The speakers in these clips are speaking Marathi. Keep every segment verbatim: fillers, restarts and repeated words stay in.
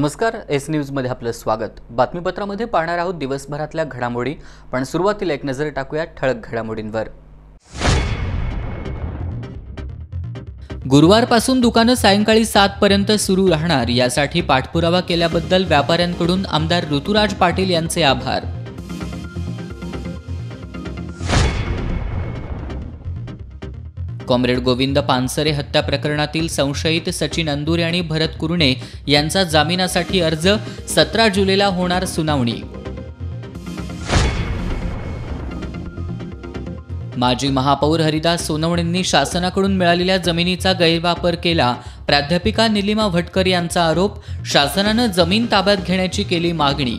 नमस्कार, एस न्यूज मध्ये आपलं स्वागत। बातमीपत्रामध्ये पाहणार आहोत दिवसभरातल्या घडामोडी, पण सुरुवातीला एक नजर टाकूया ठळक घडामोडींवर। गुरुवारपासून दुकानं सायंकाळी सात पर्यंत सुरू राहणार, यासाठी पाठपुरावा केल्याबद्दल व्यापाऱ्यांकडून आमदार ऋतुराज पाटील यांचे आभार। कॉम्रेड गोविंद पानसरे हत्या प्रकरणातील संशयित सचिन अंदुरे आणि भरत कुरणे यांचा जामिनासाठी अर्ज, सतरा जुलैला होणार सुनावणी। माजी महापौर हरिदास सोनवणेंनी शासनाकडून मिळालेल्या जमिनीचा गैरवापर केला, प्राध्यापिका निलिमा भटकर यांचा आरोप। शासनानं जमीन ताब्यात घेण्याची केली मागणी।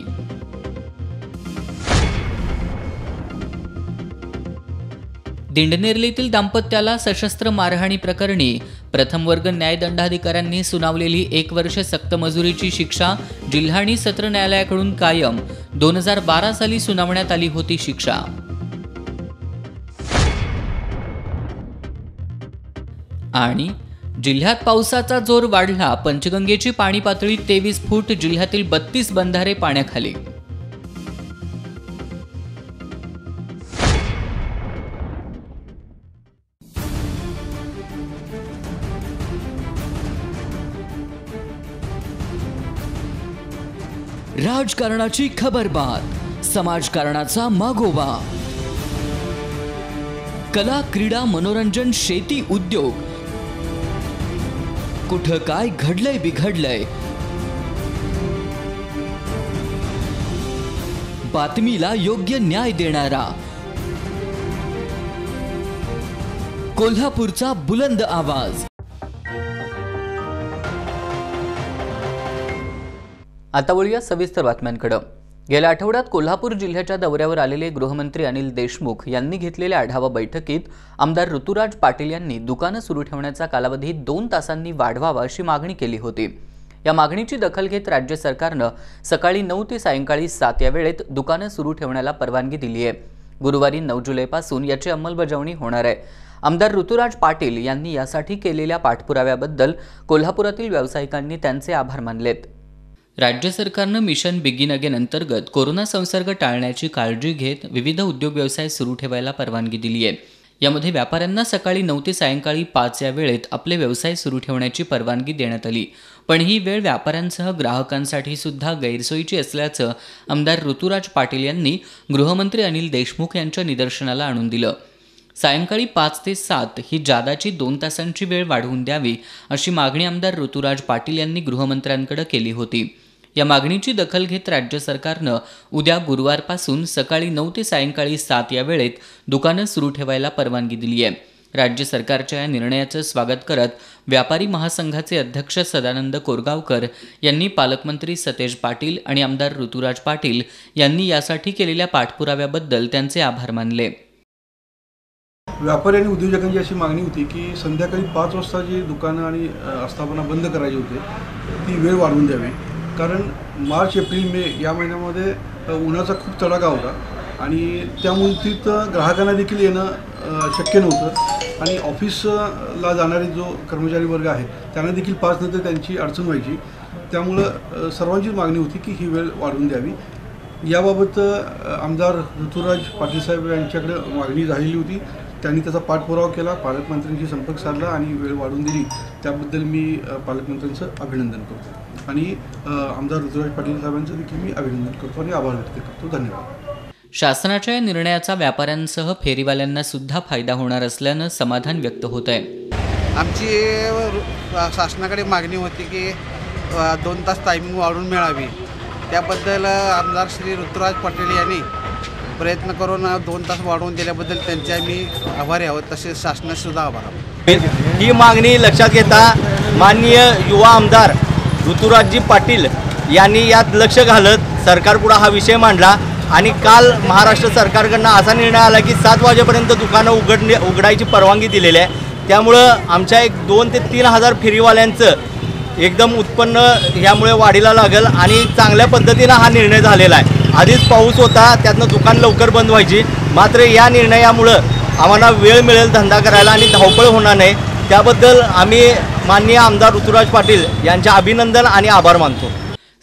दिंडनेरलीतील दाम्पत्याला सशस्त्र मारहाणी प्रकरणी प्रथम वर्ग न्यायदंडाधिकाऱ्यांनी सुनावलेली एक वर्ष सक्तमजुरीची शिक्षा जिल्हा आणि सत्र न्यायालयाकडून कायम। दोन हजार बारा साली सुनावण्यात आली होती शिक्षा। आणि जिल्ह्यात पावसाचा जोर वाढला, पंचगंगेची पाणी पातळी तेवीस फूट, जिल्ह्यातील बत्तीस बंधारे पाण्याखाली। राजकारणाची खबरबात, समाजकारणाचा मागोवा, कला, क्रीडा, मनोरंजन, शेती, उद्योग, कुठं काय घडलंय बिघडलंय, बातमीला योग्य न्याय देणारा कोल्हापूरचा बुलंद आवाज। आता वळूया सविस्तर बातम्यांकडे। गेल्या आठवड्यात कोल्हापूर जिल्ह्याच्या दौऱ्यावर आलेले गृहमंत्री अनिल देशमुख यांनी घेतलेल्या आढावा बैठकीत आमदार ऋतुराज पाटील यांनी दुकानं सुरू ठेवण्याचा कालावधी दोन तासांनी वाढवावा अशी मागणी केली होती। या मागणीची दखल घेत राज्य सरकारनं सकाळी नऊ ते सायंकाळी सात या वेळेत दुकानं सुरू ठेवण्याला परवानगी दिली आहे। गुरुवारी नऊ जुलैपासून याची अंमलबजावणी होणार आहे। आमदार ऋतुराज पाटील यांनी यासाठी केलेल्या पाठपुराव्याबद्दल कोल्हापुरातील व्यावसायिकांनी त्यांचे आभार मानलेत। राज्य सरकारनं मिशन बिगिन अगेन अंतर्गत कोरोना संसर्ग टाळण्याची काळजी घेत विविध उद्योग व्यवसाय सुरू ठेवायला परवानगी दिली आहे। यामध्ये व्यापाऱ्यांना सकाळी नऊ ते सायंकाळी पाच या वेळेत आपले व्यवसाय सुरू ठेवण्याची परवानगी देण्यात आली, पण ही वेळ व्यापाऱ्यांसह ग्राहकांसाठी सुद्धा गैरसोयीची असल्याचं आमदार ऋतुराज पाटील यांनी गृहमंत्री अनिल देशमुख यांच्या निदर्शनाला आणून दिलं। सायंकाळी पाच ते सात ही जादाची दोन तासांची वेळ वाढवून द्यावी अशी मागणी आमदार ऋतुराज पाटील यांनी गृहमंत्र्यांकडे केली होती। या मागणीची दखल घेत राज्य सरकारनं उद्या गुरुवारपासून सकाळी नऊ ते सायंकाळी सात या वेळेत दुकानं सुरू ठेवायला परवानगी दिली आहे। राज्य सरकारच्या या निर्णयाचं स्वागत करत व्यापारी महासंघाचे अध्यक्ष सदानंद कोरगावकर यांनी पालकमंत्री सतेज पाटील आणि आमदार ऋतुराज पाटील यांनी यासाठी केलेल्या पाठपुराव्याबद्दल त्यांचे आभार मानले। व्यापारी आणि उद्योजकांची अशी मागणी होती की संध्याकाळी पाच वाजता जी दुकानं आणि आस्थापना बंद करायची होते ती वेळ वाढवून द्यावी, कारण मार्च एप्रिल मे या महिन्यामध्ये उन्हाचा खूप तडाखा होता आणि त्यामुळे तिथं ग्राहकांना देखील येणं शक्य नव्हतं आणि ऑफिसला जाणारे जो कर्मचारी वर्ग आहे त्यांना देखील पाच नंतर त्यांची अडचण व्हायची। त्यामुळं सर्वांचीच मागणी होती की ही वेळ वाढवून द्यावी। याबाबत आमदार ऋतुराज पाटील साहेब यांच्याकडे मागणी झालेली होती, त्यांनी त्याचा पाठपुरावा केला, पालकमंत्र्यांशी संपर्क साधला आणि वेळ वाढवून दिली। त्याबद्दल मी पालकमंत्र्यांचं अभिनंदन करतो आणि आमदार ऋतुराज पाटील साहेबांचं देखील मी अभिनंदन करतो आणि आभार व्यक्त करतो। धन्यवाद। शासनाच्या निर्णयाचा व्यापाऱ्यांसह फेरीवाल्यांना सुद्धा फायदा होणार असल्यानं समाधान व्यक्त होत आहे। आमची शासनाकडे मागणी होती की दोन तास टायमिंग वाढवून मिळावी, त्याबद्दल आमदार श्री ऋतुराज पाटील यांनी प्रयत्न करून दोन तास वाढवून दिल्याबद्दल त्यांचे आम्ही आभारी आहोत, तसेच शासनाचे सुद्धा आभार आहोत। ही मागणी लक्षात घेता माननीय युवा आमदार ऋतुराजजी पाटील यांनी यात लक्ष घालत सरकारपुढे हा विषय मांडला आणि काल महाराष्ट्र सरकारकडून असा निर्णय आला की सात वाजेपर्यंत दुकानं उघडणे उघडायची परवानगी दिलेली आहे। त्यामुळं आमच्या एक दोन ते तीन हजार फेरीवाल्यांचं एकदम उत्पन्न ह्यामुळे वाढीला लागेल आणि चांगल्या पद्धतीनं हा निर्णय झालेला आहे। आधीच पाऊस होता, त्यातनं दुकान लवकर बंद व्हायची, मात्र या निर्णयामुळं आम्हाला वेळ मिळेल धंदा करायला आणि धावपळ होणार नाही। त्याबद्दल आम्ही माननीय आमदार ऋतुराज पाटील यांचे अभिनंदन आणि आभार मानतो।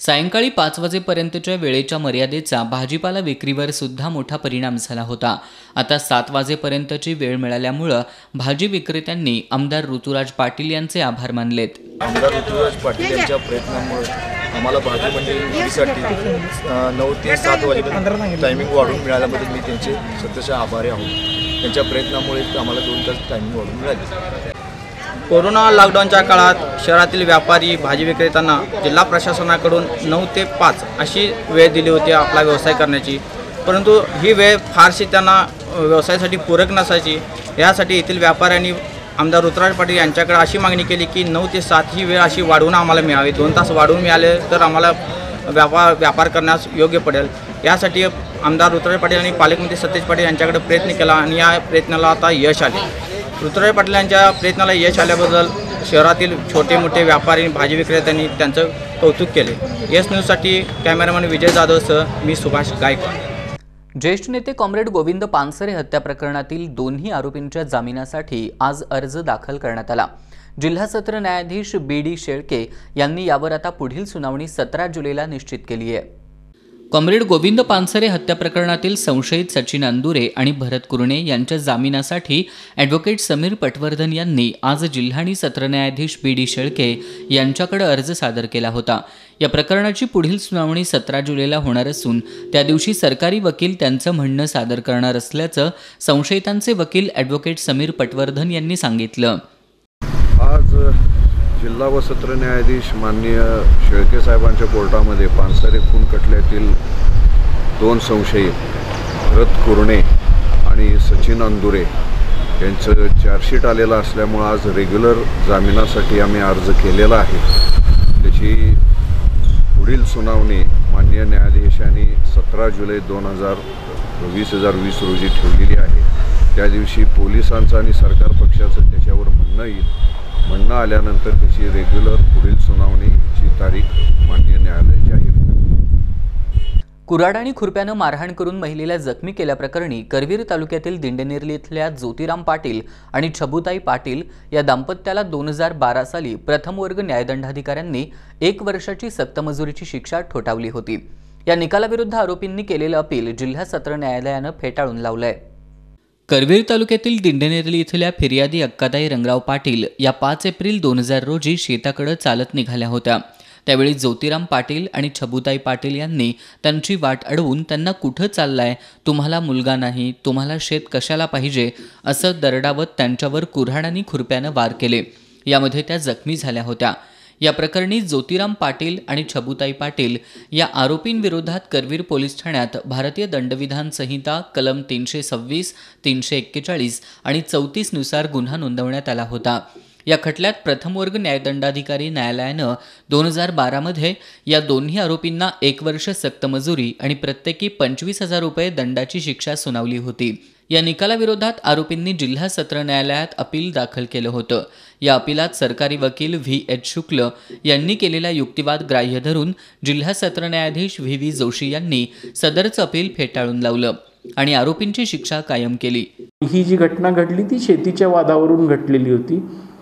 सायंकाळी पाच वाजेपर्यंतच्या वेळेच्या मर्यादेचा भाजीपाला विक्रीवर सुद्धा मोठा परिणाम झाला होता. आता सात वाजेपर्यंतची वेळ मिळाल्यामुळं भाजी विक्रेत्यांनी आमदार ऋतुराज पाटील यांचे आभार मानलेत. आमदार ऋतुराज पाटील यांच्या प्रयत्नामुळे आम्हाला भाजी मंडई विक्रीसाठी नऊ ते सात वाजेपर्यंत टायमिंग वाढवून मिळाल्याबद्दल मी त्यांचे सततच्या आभारी आहोत. त्यांच्या प्रयत्नामुळे आम्हाला दोन तास टायमिंग वाढवून मिळाली. कोरोना लॉकडाऊनच्या काळात शहरातील व्यापारी भाजी विक्रेत्यांना जिल्हा प्रशासनाकडून नऊ ते पाच अशी वेळ दिली होती आपला व्यवसाय करण्याची, परंतु ही वेळ फारशी त्यांना व्यवसायासाठी पूरक नसायची. यासाठी येथील व्यापाऱ्यांनी आमदार ऋतुराज पाटील यांच्याकडे अशी मागणी केली की नऊ ते सात ही वेळ अशी वाढवून आम्हाला मिळावी. दोन तास वाढवून मिळाले तर आम्हाला व्यापार व्यापार करण्यास योग्य पडेल. यासाठी आमदार ऋतुराज पाटील आणि पालकमंत्री सतेज पाटील यांच्याकडे प्रयत्न केला आणि या प्रयत्नाला आता यश आले. ऋतुराज पाटील यांच्या प्रयत्नाला यश आल्याबद्दल शहरातील छोटे मोठे व्यापारी भाजी विक्रेत्यांनी त्यांचं कौतुक केले. एस न्यूजसाठी कॅमेरामॅन विजय जाधवसह मी सुभाष गायकवाड. ज्येष्ठ नेते कॉम्रेड गोविंद पानसरे हत्या प्रकरणातील दोन्ही आरोपींच्या जामिनासाठी आज अर्ज दाखल करण्यात आला. जिल्हा सत्र न्यायाधीश बी डी शेळके यांनी यावर आता पुढील सुनावणी सतरा जुलैला निश्चित केली आहे. कॉम्रेड गोविंद पानसरे हत्या प्रकरणातील संशयित सचिन अंदुरे आणि भरत कुरणे यांच्या जामिनासाठी ॲडव्होकेट समीर पटवर्धन यांनी आज जिल्हा आणि सत्र न्यायाधीश बी डी शेळके यांच्याकडे अर्ज सादर केला होता. या प्रकरणाची पुढील सुनावणी सतरा जुलैला होणार असून त्या दिवशी सरकारी वकील त्यांचं म्हणणं सादर करणार असल्याचं संशयितांचे वकील ॲडव्होकेट समीर पटवर्धन यांनी सांगितलं. आज जिल्हा व सत्र न्यायाधीश माननीय शेळके साहेबांच्या कोर्टामध्ये पानसरे खून खटल्यातील दोन संशयित भरत कुरणे आणि सचिन अंदुरे यांचं चार्जशीट आलेलं असल्यामुळं आज रेग्युलर जामिनासाठी आम्ही अर्ज केलेला आहे. त्याची पुढील सुनावणी माननीय न्यायाधीशांनी सतरा जुलै दोन हजार वीस हजार वीस रोजी ठेवलेली आहे. त्या दिवशी पोलिसांचं आणि सरकार पक्षाचं त्याच्यावर म्हणणं येईल. म्हणणं आल्यानंतर त्याची रेग्युलर पुढील सुनावणीची तारीख माननीय न्यायालय जाहीर करेल. कुऱ्हाड आणि खुरप्यानं मारहाण करून महिलेला जखमी केल्याप्रकरणी करवीर तालुक्यातील दिंडनेरली इथल्या ज्योतिराम पाटील आणि छबुताई पाटील या दाम्पत्याला दोन हजार बारा साली प्रथम वर्ग न्यायदंडाधिकाऱ्यांनी एक वर्षाची सक्तमजुरीची शिक्षा ठोठावली होती. या निकालाविरुद्ध आरोपींनी केलेलं अपील जिल्हा सत्र न्यायालयानं फेटाळून लावलंय. करवीर तालुक्यातील दिंडनेरली इथल्या फिर्यादी अक्काताई रंगराव पाटील या पाच एप्रिल दोन हजार रोजी शेताकडे चालत निघाल्या होत्या. त्यावेळी ज्योतिराम पाटील आणि छबुताई पाटील यांनी त्यांची वाट अडवून त्यांना कुठं चाललाय, तुम्हाला मुलगा नाही, तुम्हाला शेत कशाला पाहिजे असं दरडावत त्यांच्यावर कुऱ्हाड आणि खुरप्यानं वार केले. यामध्ये त्या जखमी झाल्या होत्या. या प्रकरणी ज्योतिराम पाटील आणि छबुताई पाटील या आरोपींविरोधात करवीर पोलीस ठाण्यात भारतीय दंडविधान संहिता कलम तीनशे सव्वीस तीनशे एक्केचाळीस आणि चौतीस नुसार गुन्हा नोंदवण्यात आला होता. या खटल्यात प्रथम वर्ग न्यायदंडाधिकारी न्यायालयानं दोन हजार बारामध्ये या दोन्ही आरोपींना एक वर्ष सक्तमजुरी आणि प्रत्येकी पंचवीस हजार रुपये दंडाची शिक्षा सुनावली होती. या निकालाविरोधात आरोपींनी जिल्हा सत्र न्यायालयात अपील दाखल केलं होतं. या अपिलात सरकारी वकील व्ही एच शुक्ल यांनी केलेला युक्तिवाद ग्राह्य धरून जिल्हा सत्र न्यायाधीश व्ही व्ही जोशी यांनी सदरचं अपील फेटाळून लावलं आणि आरोपींची शिक्षा कायम केली. ही जी घटना घडली ती शेतीच्या वादावरून घडलेली होती.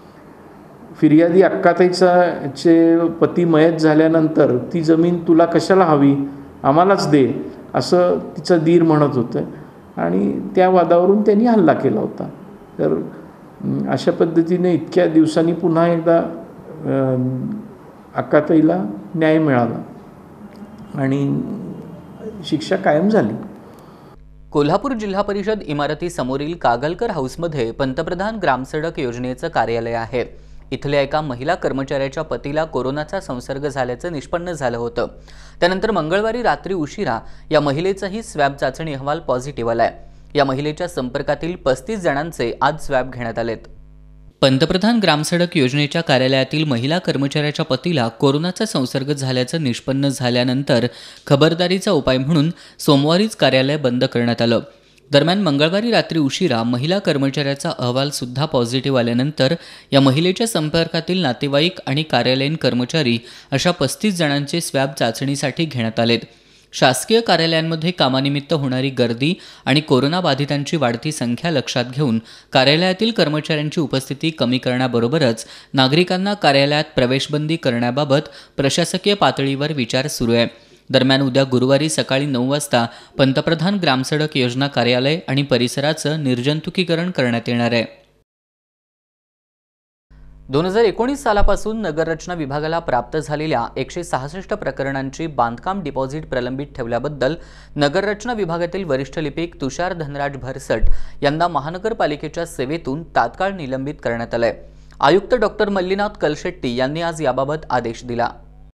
फिर्यादी अक्काताईचा चे पती मयत झाल्यानंतर ती जमीन तुला कशाला हवी, आम्हालाच दे असं तिचं दीर म्हणत होतं आणि त्या वादावरून त्यांनी हल्ला केला होता. तर अशा पद्धतीने इतक्या दिवसांनी पुन्हा एकदा अक्काताईला न्याय मिळाला आणि शिक्षा कायम झाली. कोल्हापूर जिल्हा परिषद इमारतीसमोरील कागलकर हाऊसमध्ये पंतप्रधान ग्रामसडक योजनेचं कार्यालय आहे. इथल्या एका महिला कर्मचाऱ्याच्या पतीला कोरोनाचा संसर्ग झाल्याचं निष्पन्न झालं होतं. त्यानंतर मंगळवारी रात्री उशिरा या महिलेचाही स्वॅब चाचणी अहवाल पॉझिटिव्ह आलाय. या महिलेच्या संपर्कातील पस्तीस जणांचे आज स्वॅब घेण्यात आलेत. पंतप्रधान ग्रामसडक योजनेच्या कार्यालयातील महिला कर्मचाऱ्याच्या पतीला कोरोनाचा संसर्ग झाल्याचं निष्पन्न झाल्यानंतर खबरदारीचा उपाय म्हणून सोमवारीच कार्यालय बंद करण्यात आलं. दरम्यान मंगळवारी रात्री उशिरा महिला कर्मचाऱ्याचा अहवाल सुद्धा पॉझिटिव्ह आल्यानंतर या महिलेच्या संपर्कातील नातेवाईक आणि कार्यालयीन कर्मचारी अशा पस्तीस जणांचे स्वॅब चाचणीसाठी घेण्यात आलेत. शासकीय कार्यालयांमध्ये कामानिमित्त होणारी गर्दी आणि कोरोनाबाधितांची वाढती संख्या लक्षात घेऊन कार्यालयातील कर्मचाऱ्यांची उपस्थिती कमी करण्याबरोबरच नागरिकांना कार्यालयात प्रवेशबंदी करण्याबाबत प्रशासकीय पातळीवर विचार सुरू आहे. दरम्यान उद्या गुरुवारी सकाळी नऊ वाजता पंतप्रधान ग्रामसडक योजना कार्यालय आणि परिसराचं निर्जंतुकीकरण करण्यात येणार आहे. दोन हजार एकोणीस सालापासून नगररचना विभागाला प्राप्त झालेल्या एकशे सहासष्ट प्रकरणांची बांधकाम डिपॉझिट प्रलंबित ठेवल्याबद्दल नगररचना विभागातील वरिष्ठ लिपिक तुषार धनराज भरसट यांना महानगरपालिकेच्या सेवेतून तात्काळ निलंबित करण्यात आलंय. आयुक्त डॉक्टर मल्लीनाथ कलशेट्टी यांनी आज याबाबत आदेश दिला.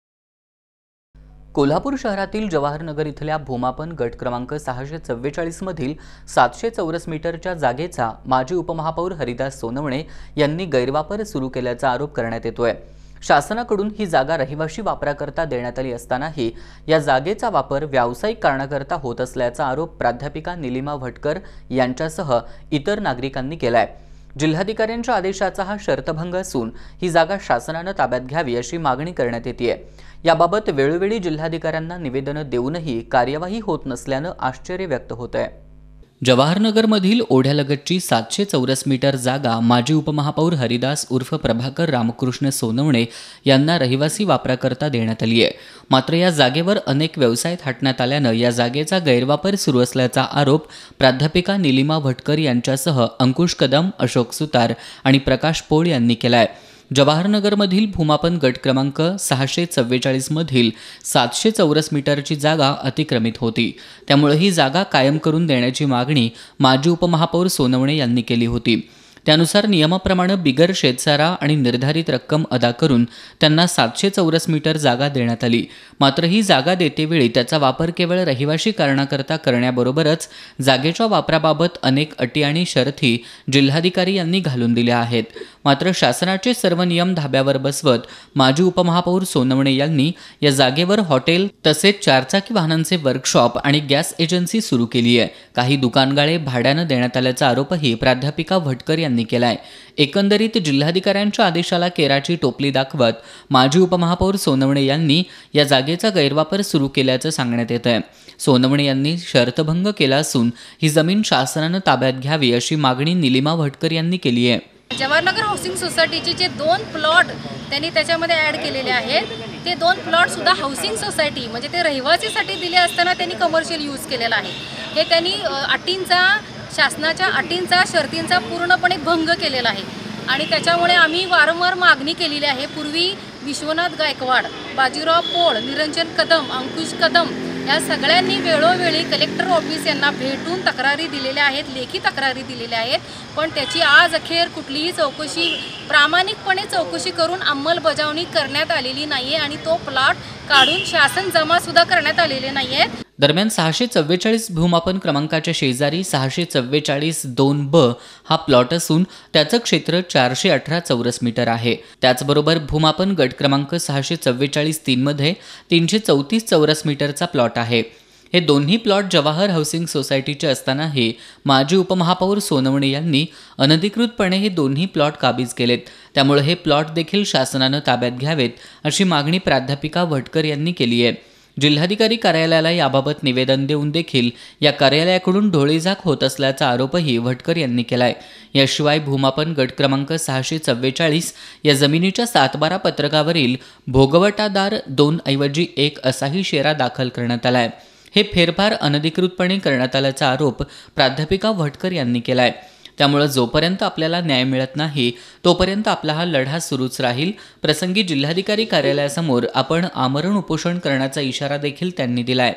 कोल्हापूर शहरातील जवाहरनगर इथल्या भूमापन गट क्रमांक सहाशे चव्वेचाळीस मधील सातशे चौरस मीटरच्या जागेचा माजी उपमहापौर हरिदास सोनवणे यांनी गैरवापर सुरू केल्याचा आरोप करण्यात येतोय. शासनाकडून ही जागा रहिवाशी वापराकरता देण्यात आली असतानाही या जागेचा वापर व्यावसायिक कारणाकरता होत असल्याचा आरोप प्राध्यापिका निलिमा भटकर यांच्यासह इतर नागरिकांनी केलाय. जिल्हाधिकाऱ्यांच्या आदेशाचा हा शर्तभंग असून ही जागा शासनानं ताब्यात घ्यावी अशी मागणी करण्यात येते. याबाबत वेळोवेळी जिल्हाधिकाऱ्यांना निवेदनं देऊनही कार्यवाही होत नसल्यानं आश्चर्य व्यक्त होत आहे. जवाहरनगरमधील ओढ्यालगतची सातशे चौरस मीटर जागा माजी उपमहापौर हरिदास उर्फ प्रभाकर रामकृष्ण सोनवणे यांना रहिवासी वापराकरता देण्यात आली आहे. मात्र या जागेवर अनेक व्यवसाय थाटण्यात आल्यानं या जागेचा गैरवापर सुरू असल्याचा आरोप प्राध्यापिका निलिमा भटकर यांच्यासह अंकुश कदम, अशोक सुतार आणि प्रकाश पोळ यांनी केलाय. जवाहरनगरमधील भूमापन गट क्रमांक सहाशे चव्वेचाळीस मधील सातशे चौरस मीटरची जागा अतिक्रमित होती. त्यामुळे ही जागा कायम करून देण्याची मागणी माजी उपमहापौर सोनवणे यांनी केली होती. त्यानुसार नियमाप्रमाणे बिगर शेतसारा आणि निर्धारित रक्कम अदा करून त्यांना सातशे चौरस मीटर जागा देण्यात आली. मात्र ही जागा देतेवेळी त्याचा वापर केवळ रहिवाशी कारणाकरता करण्याबरोबरच जागेच्या वापराबाबत अनेक अटी आणि शर्ती जिल्हाधिकारी यांनी घालून दिल्या आहेत. मात्र शासनाचे सर्व नियम धाब्यावर बसवत माजी उपमहापौर सोनवणे यांनी या जागेवर हॉटेल तसेच चारचाकी वाहनांचे वर्कशॉप आणि गॅस एजन्सी सुरू केली आहे. काही दुकानगाळे भाड्यानं देण्यात आल्याचा आरोपही प्राध्यापिका भटकर यांनी केलाय. एकंदरीत जिल्हाधिकाऱ्यांच्या आदेशाला केराची टोपली दाखवत माजी उपमहापौर सोनवणे यांनी या जागेचा गैरवापर सुरू केल्याचं सांगण्यात येत आहे. सोनवणे यांनी शर्तभंग केला असून ही जमीन शासनानं ताब्यात घ्यावी अशी मागणी निलिमा भटकर यांनी केली आहे. जवाहरनगर हाऊसिंग सोसायटीचे जे दोन प्लॉट त्यांनी त्याच्यामध्ये ॲड केलेले आहेत ते दोन प्लॉट सुद्धा हाऊसिंग सोसायटी म्हणजे ते रहिवासीसाठी दिले असताना त्यांनी कमर्शियल यूज केलेला आहे. हे त्यांनी अटींचा शासनाच्या अटींचा शर्तींचा पूर्णपणे भंग केलेला आहे आणि त्याच्यामुळे आम्ही वारंवार मागणी केलेली आहे. पूर्वी विश्वनाथ गायकवाड, बाजीराव पोळ, निरंजन कदम, अंकुश कदम या सगळ्यांनी वेळोवेळी कलेक्टर ऑफिस यांना भेटून तक्रारी दिलेल्या आहेत, लेखी तक्रारी दिलेल्या आहेत. पण त्याची आज अखेर कुठलीही चौकशी प्रामाणिकपणे चौकशी करून अंमलबजावणी करण्यात आलेली नाही आहे आणि तो प्लॉट काढून शासन जमासुद्धा करण्यात आलेले नाही आहेत. दरम्यान सहाशे चव्वेचाळीस भूमापन क्रमांकाच्या शेजारी सहाशे चव्वेचाळीस दोन ब हा प्लॉट असून त्याचं क्षेत्र चारशे अठरा चौरस मीटर आहे. त्याचबरोबर भूमापन गट क्रमांक सहाशे चव्वेचाळीस तीन मध्ये तीनशे चौतीस चौरस मीटरचा प्लॉट आहे. हे दोन्ही प्लॉट जवाहर हाऊसिंग सोसायटीचे असतानाही माजी उपमहापौर सोनवणे यांनी अनधिकृतपणे हे दोन्ही प्लॉट काबीज केलेत. त्यामुळे हे प्लॉट देखील शासनानं ताब्यात घ्यावेत अशी मागणी प्राध्यापिका भटकर यांनी केली आहे. जिल्हाधिकारी कार्यालयाला याबाबत निवेदन देऊन देखील या कार्यालयाकडून ढोळेझाक होत असल्याचा आरोपही भटकर यांनी केलाय. याशिवाय भूमापन गट क्रमांक सहाशे चव्वेचाळीस या जमिनीच्या सातबारा पत्रकावरील भोगवटादार दोन ऐवजी एक असाही शेरा दाखल करण्यात आलाय. हे फेरफार अनधिकृतपणे करण्यात आल्याचा आरोप प्राध्यापिका भटकर यांनी केलाय. त्यामुळे जोपर्यंत आपल्याला न्याय मिळत नाही तोपर्यंत आपला हा लढा सुरूच राहील. प्रसंगी जिल्हाधिकारी कार्यालयासमोर आपण आमरण उपोषण करण्याचा इशारा देखील त्यांनी दिलाय.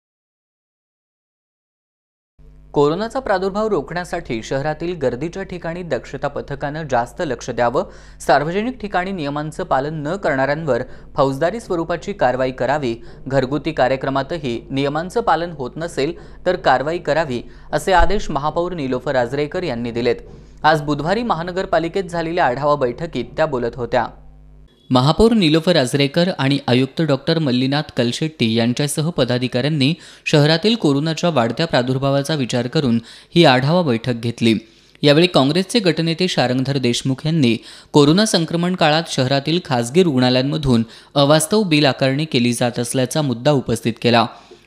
कोरोनाचा प्रादुर्भाव रोखण्यासाठी शहरातील गर्दीच्या ठिकाणी दक्षता पथकानं जास्त लक्ष द्यावं. सार्वजनिक ठिकाणी नियमांचं पालन न करणाऱ्यांवर फौजदारी स्वरूपाची कारवाई करावी. घरगुती कार्यक्रमातही नियमांचं पालन होत नसेल तर कारवाई करावी असे आदेश महापौर निलोफर आजरेकर यांनी दिलेत. आज बुधवारी महानगरपालिकेत झालेल्या आढावा बैठकीत त्या बोलत होत्या. महापौर निलोफर आजरेकर आणि आयुक्त डॉक्टर मल्लीनाथ कलशेट्टी यांच्यासह पदाधिकाऱ्यांनी शहरातील कोरोनाच्या वाढत्या प्रादुर्भावाचा विचार करून ही आढावा बैठक घेतली. यावेळी काँग्रेसचे गटनेते शारंगधर देशमुख यांनी कोरोना संक्रमण काळात शहरातील खासगी रुग्णालयांमधून अवास्तव बिल आकारणी केली जात असल्याचा मुद्दा उपस्थित केला.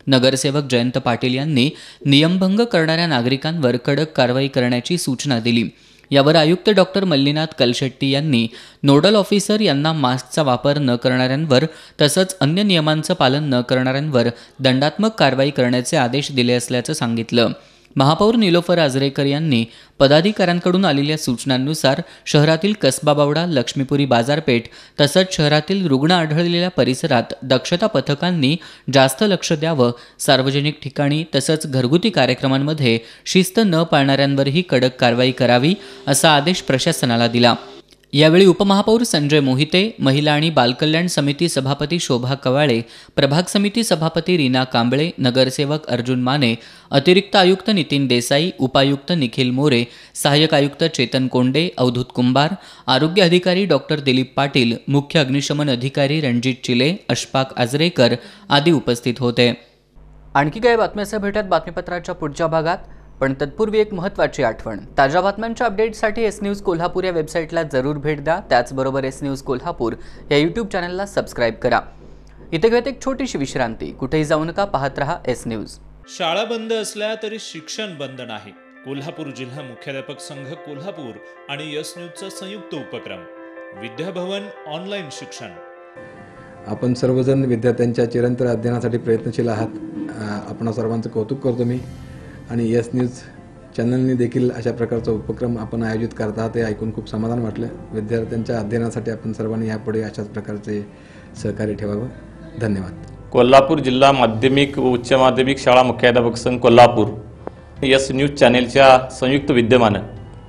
नगरसेवक जयंत पाटील यांनी नियमभंग करणाऱ्या नागरिकांवर कडक कारवाई करण्याची सूचना दिली। यावर आयुक्त डॉक्टर मल्लीनाथ कलशेट्टी यांनी नोडल ऑफिसर यांना मास्कचा वापर न करणाऱ्यांवर तसंच अन्य नियमांचं पालन न करणाऱ्यांवर दंडात्मक कारवाई करण्याचे आदेश दिले असल्याचं सांगितलं। महापौर निलोफर आजरेकर यांनी पदाधिकाऱ्यांकडून आलेल्या सूचनांनुसार शहरातील कसबा बावडा, लक्ष्मीपुरी बाजारपेठ तसंच शहरातील रुग्ण आढळलेल्या परिसरात दक्षता पथकांनी जास्त लक्ष द्यावं, सार्वजनिक ठिकाणी तसंच घरगुती कार्यक्रमांमध्ये शिस्त न पाळणाऱ्यांवरही कडक कारवाई करावी असा आदेश प्रशासनाला दिला। यावेळी उपमहापौर संजय मोहिते, महिला आणि बालकल्याण समिती सभापती शोभा कवाळे, प्रभाग समिती सभापती रीना कांबळे, नगरसेवक अर्जुन माने, अतिरिक्त आयुक्त नितीन देसाई, उपायुक्त निखिल मोरे, सहाय्यक आयुक्त चेतन कोंडे, अवधूत कुंभार, आरोग्य अधिकारी डॉक्टर दिलीप पाटील, मुख्य अग्निशमन अधिकारी रणजित चिले, अशफाक आजरेकर आदी उपस्थित होते। आणखी काही बातम्याच्या भेटत बातमीपत्राच्या पुढच्या भागात, पण तत्पूर्वी एक महत्त्वाची आठवण। ताज्या बातम्यांच्या अपडेटसाठी एस न्यूज कोल्हापूर या वेबसाईटला जरूर भेट द्या। त्याचबरोबर एस न्यूज कोल्हापूर या यूट्यूब चॅनलला सबस्क्राईब करा। इथे घेत एक छोटीशी विश्रांती, कुठेही जाऊ नका, पाहत रहा एस न्यूज। शाळा बंद असल्या तरी शिक्षण बंद नाही। कोल्हापूर जिल्हा मुख्याध्यापक संघ कोल्हापूर आणि एस न्यूजचा संयुक्त उपक्रम विद्याभवन ऑनलाईन शिक्षण। आपण सर्वजण विद्यार्थ्यांच्या चिरंतन अध्ययनासाठी प्रयत्नशील आहात। आपण सर्वांचं कौतुक करतो मी, आणि एस न्यूज चॅनलने देखील अशा प्रकारचा उपक्रम आपण आयोजित करत आहात हे ऐकून खूप समाधान वाटलं। विद्यार्थ्यांच्या अध्ययनासाठी आपण सर्वांनी यापुढे अशाच प्रकारचे सहकार्य ठेवावं। धन्यवाद। कोल्हापूर जिल्हा माध्यमिक व उच्च माध्यमिक शाळा मुख्याध्यापक संघ कोल्हापूर एस न्यूज चॅनेलच्या संयुक्त विद्यमानं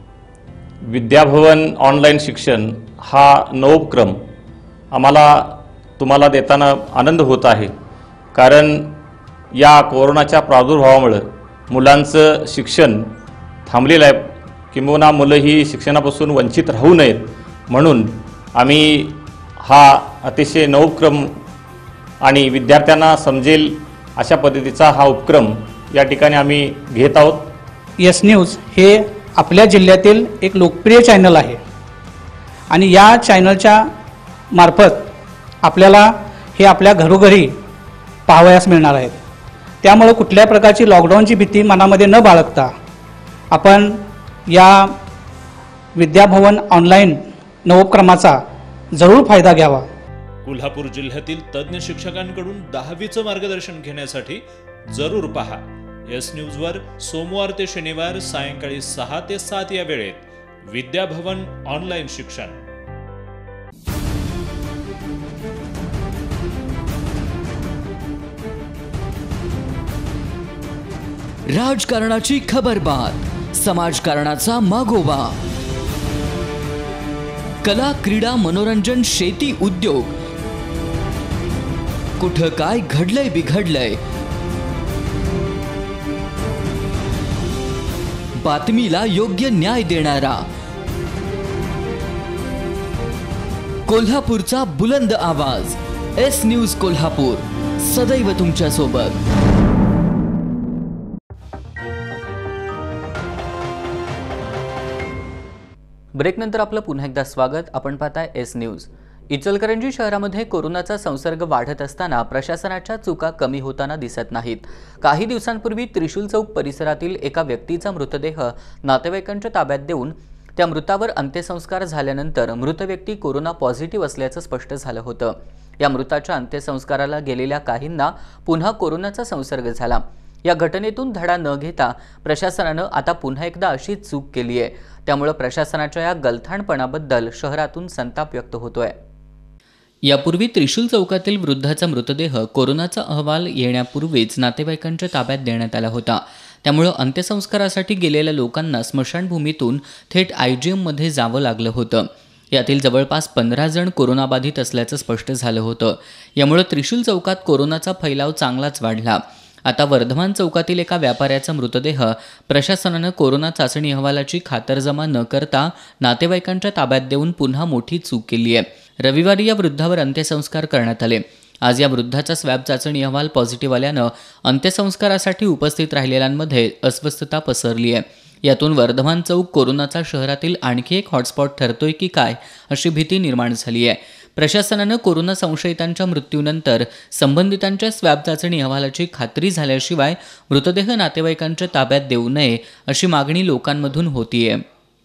विद्याभवन ऑनलाईन शिक्षण हा नवोपक्रम आम्हाला तुम्हाला देताना आनंद होत आहे। कारण या कोरोनाच्या प्रादुर्भावामुळे मुलांचं शिक्षण थांबलेलं आहे, किंबहुना मुलं ही शिक्षणापासून वंचित राहू नयेत म्हणून आम्ही हा अतिशय नवोपक्रम आणि विद्यार्थ्यांना समजेल अशा पद्धतीचा हा उपक्रम या ठिकाणी आम्ही घेत आहोत। एस न्यूज हे आपल्या जिल्ह्यातील एक लोकप्रिय चॅनल आहे आणि या चॅनलच्या मार्फत आपल्याला हे आपल्या घरोघरी पाहावयास मिळणार आहेत। त्यामुळे कुठल्या प्रकारची लॉकडाऊनची भीती मनामध्ये न बाळगता आपण या विद्याभवन ऑनलाईन नवोपक्रमाचा जरूर फायदा घ्यावा। कोल्हापूर जिल्ह्यातील तज्ज्ञ शिक्षकांकडून दहावीचं मार्गदर्शन घेण्यासाठी जरूर पहा एस न्यूजवर सोमवार ते शनिवार सायंकाळी सहा ते सात या वेळेत विद्याभवन ऑनलाईन शिक्षण। राजकारणाची खबरबात, समाजकारणाचा मागोवा, कला, क्रीडा, मनोरंजन, शेती, उद्योग, कुठं काय घडलंय बिघडलंय, बातमीला योग्य न्याय देणारा कोल्हापूरचा बुलंद आवाज एस न्यूज कोल्हापूर, सदैव तुमच्या सोबत। ब्रेकनंतर आपलं पुन्हा एकदा स्वागत। आपण पाहताय एस न्यूज। इचलकरंजी शहरामध्ये कोरोनाचा संसर्ग वाढत असताना प्रशासनाच्या चुका कमी होताना दिसत नाहीत। काही दिवसांपूर्वी त्रिशूल चौक परिसरातील एका व्यक्तीचा मृतदेह नातेवाईकांच्या ताब्यात देऊन त्या मृतावर अंत्यसंस्कार झाल्यानंतर मृत व्यक्ती कोरोना पॉझिटिव्ह असल्याचं स्पष्ट झालं होतं। या मृताच्या अंत्यसंस्काराला गेलेल्या काहींना पुन्हा कोरोनाचा संसर्ग झाला। या घटनेतून धडा न घेता प्रशासनानं आता पुन्हा एकदा अशी चूक केली आहे। त्यामुळे प्रशासनाच्या या गलथानपणाबद्दल शहरातून संताप व्यक्त होतोय। यापूर्वी त्रिशूल चौकातील वृद्धाचा मृतदेह कोरोनाचा अहवाल येण्यापूर्वीच नातेवाईकांच्या ताब्यात देण्यात आला होता। त्यामुळे अंत्यसंस्कारासाठी गेलेल्या लोकांना स्मशानभूमीतून थेट आयजीएममध्ये जावं लागलं होतं। यातील जवळपास पंधरा जण कोरोनाबाधित असल्याचं स्पष्ट झालं होतं। यामुळे त्रिशूल चौकात कोरोनाचा फैलाव चांगलाच वाढला। आता वर्धमान चौकातील एका व्यापाऱ्याचा मृतदेह प्रशासनानं कोरोना चाचणी अहवालाची खातरजमा न करता नातेवाईकांच्या ताब्यात देऊन पुन्हा मोठी चूक केली आहे। रविवारी या वृद्धावर अंत्यसंस्कार करण्यात आले। आज या वृद्धाचा स्वॅब चाचणी अहवाल पॉझिटिव्ह आल्यानं अंत्यसंस्कारासाठी उपस्थित राहिलेल्यांमध्ये अस्वस्थता पसरली आहे। यातून वर्धमान चौक कोरोनाचा शहरातील आणखी एक हॉटस्पॉट ठरतोय की काय अशी भीती निर्माण झाली आहे। प्रशासनानं कोरोना संशयितांच्या मृत्यूनंतर संबंधितांच्या स्वॅब चाचणी अहवालाची खात्री झाल्याशिवाय मृतदेह नातेवाईकांच्या ताब्यात देऊ नये अशी मागणी लोकांमधून होतीये.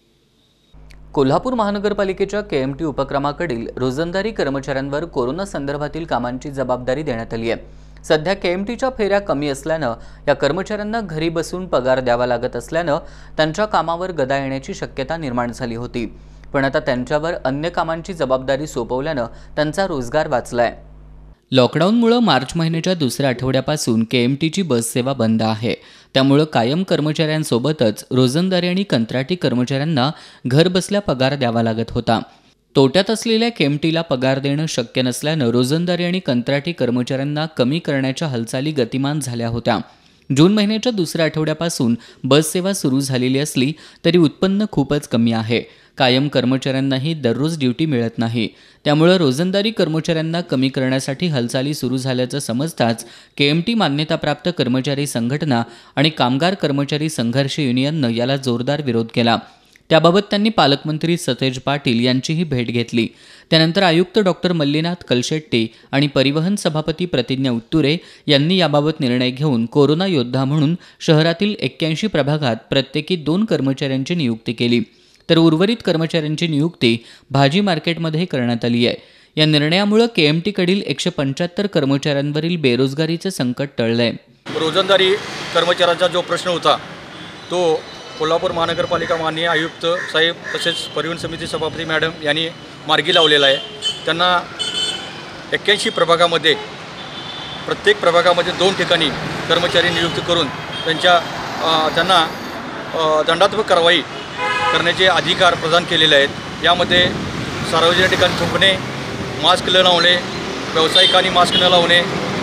कोल्हापूर महानगरपालिकेच्या के एम टी उपक्रमाकडील रोजंदारी कर्मचाऱ्यांवर कोरोना संदर्भातील कामांची जबाबदारी देण्यात आली आहे. सध्या के एम टीच्या फेऱ्या कमी असल्यानं या कर्मचाऱ्यांना घरी बसून पगार द्यावा लागत असल्यानं त्यांच्या कामावर गदा येण्याची शक्यता निर्माण झाली होती. पण आता त्यांच्यावर अन्य कामांची जबाबदारी सोपवल्यानं त्यांचा रोजगार वाचलाय. लॉकडाऊनमुळे मार्च महिन्याच्या दुसऱ्या आठवड्यापासून के एम टीची बस सेवा बंद आहे. त्यामुळे कायम कर्मचाऱ्यांसोबतच रोजंदारी आणि कंत्राटी कर्मचाऱ्यांना घर बसल्या पगार द्यावा लागत होता. तोट्यात असलेल्या के एम टीला पगार देणं शक्य नसल्यानं रोजंदारी आणि कंत्राटी कर्मचाऱ्यांना कमी करण्याच्या हालचाली गतिमान झाल्या होत्या. जून महिन्याच्या दुसऱ्या आठवड्यापासून बस सेवा सुरू झालेली असली तरी उत्पन्न खूपच कमी आहे. कायम कर्मचाऱ्यांनाही दररोज ड्युटी मिळत नाही. त्यामुळे रोजंदारी कर्मचाऱ्यांना कमी करण्यासाठी हालचाली सुरू झाल्याचं समजताच के एम टी मान्यताप्राप्त कर्मचारी संघटना आणि कामगार कर्मचारी संघर्ष युनियननं याला जोरदार विरोध केला. त्याबाबत त्यांनी पालकमंत्री सतेज पाटील यांचीही भेट घेतली. त्यानंतर आयुक्त डॉक्टर मल्लीनाथ कलशेट्टी आणि परिवहन सभापती प्रतिज्ञा उत्तुरे यांनी याबाबत निर्णय घेऊन कोरोना योद्धा म्हणून शहरातील एक्क्याऐंशी प्रभागात प्रत्येकी दोन कर्मचाऱ्यांची नियुक्ती केली. तर उर्वरित कर्मचाऱ्यांची नियुक्ती भाजी मार्केटमध्ये करण्यात आली आहे. या निर्णयामुळे के एम टीकडील एकशे पंच्याहत्तर कर्मचाऱ्यांवरील बेरोजगारीचं संकट टळलंय. रोजंदारी कर्मचाऱ्यांचा जो प्रश्न होता तो कोल्हापूर महानगरपालिका माननीय आयुक्त साहेब तसेच परिवहन समिती सभापती मॅडम यांनी मार्गी लावलेला आहे. त्यांना एक्क्याऐंशी प्रभागामध्ये प्रत्येक प्रभागामध्ये दोन ठिकाणी कर्मचारी नियुक्त करून त्यांच्या त्यांना दंडात्मक कारवाई करण्याचे अधिकार प्रदान केलेले आहेत. यामध्ये सार्वजनिक ठिकाणी थुंकणे, मास्क न लावणे, व्यावसायिकांनी मास्क न लावणे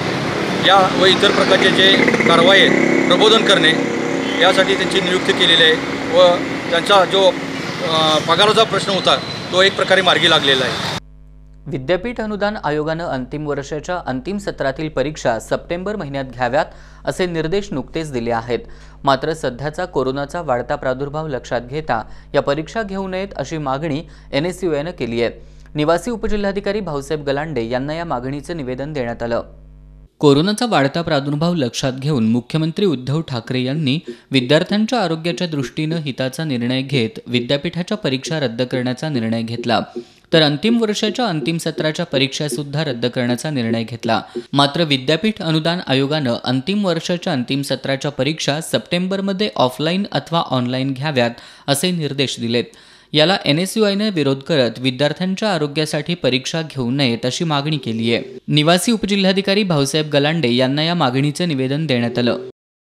या व इतर प्रकारचे जे कारवाई आहेत प्रबोधन करणे यासाठी त्यांची नियुक्ती केलेली आहे व त्यांचा जो पगाराचा प्रश्न होता तो एक प्रकारे मार्गी लागलेला आहे. विद्यापीठ अनुदान आयोगानं अंतिम वर्षाच्या अंतिम सत्रातील परीक्षा सप्टेंबर महिन्यात घ्याव्यात असे निर्देश नुकतेच दिले आहेत. मात्र सध्याचा कोरोनाचा वाढता प्रादुर्भाव लक्षात घेता या परीक्षा घेऊ नयेत अशी मागणी एन एस यू आयनं केली आहे. निवासी उपजिल्हाधिकारी भाऊसाहेब गलांडे यांना या मागणीचं निवेदन देण्यात आलं. कोरोनाचा वाढता प्रादुर्भाव लक्षात घेऊन मुख्यमंत्री उद्धव ठाकरे यांनी विद्यार्थ्यांच्या आरोग्याच्या दृष्टीनं हिताचा निर्णय घेत विद्यापीठाच्या परीक्षा रद्द करण्याचा निर्णय घेतला. तर अंतिम वर्षाच्या अंतिम सत्राच्या परीक्षा सुद्धा रद्द करण्याचा निर्णय घेतला. मात्र विद्यापीठ अनुदान आयोगानं अंतिम वर्षाच्या अंतिम सत्राच्या परीक्षा सप्टेंबरमध्ये ऑफलाईन अथवा ऑनलाईन घ्याव्यात असे निर्देश दिलेत. याला एन एस यू आयने विरोध करत विद्यार्थ्यांच्या आरोग्यासाठी परीक्षा घेऊ नयेत अशी मागणी केली आहे. निवासी उपजिल्हाधिकारी भाऊसाहेब गलांडे यांना या मागणीचं निवेदन देण्यात आलं.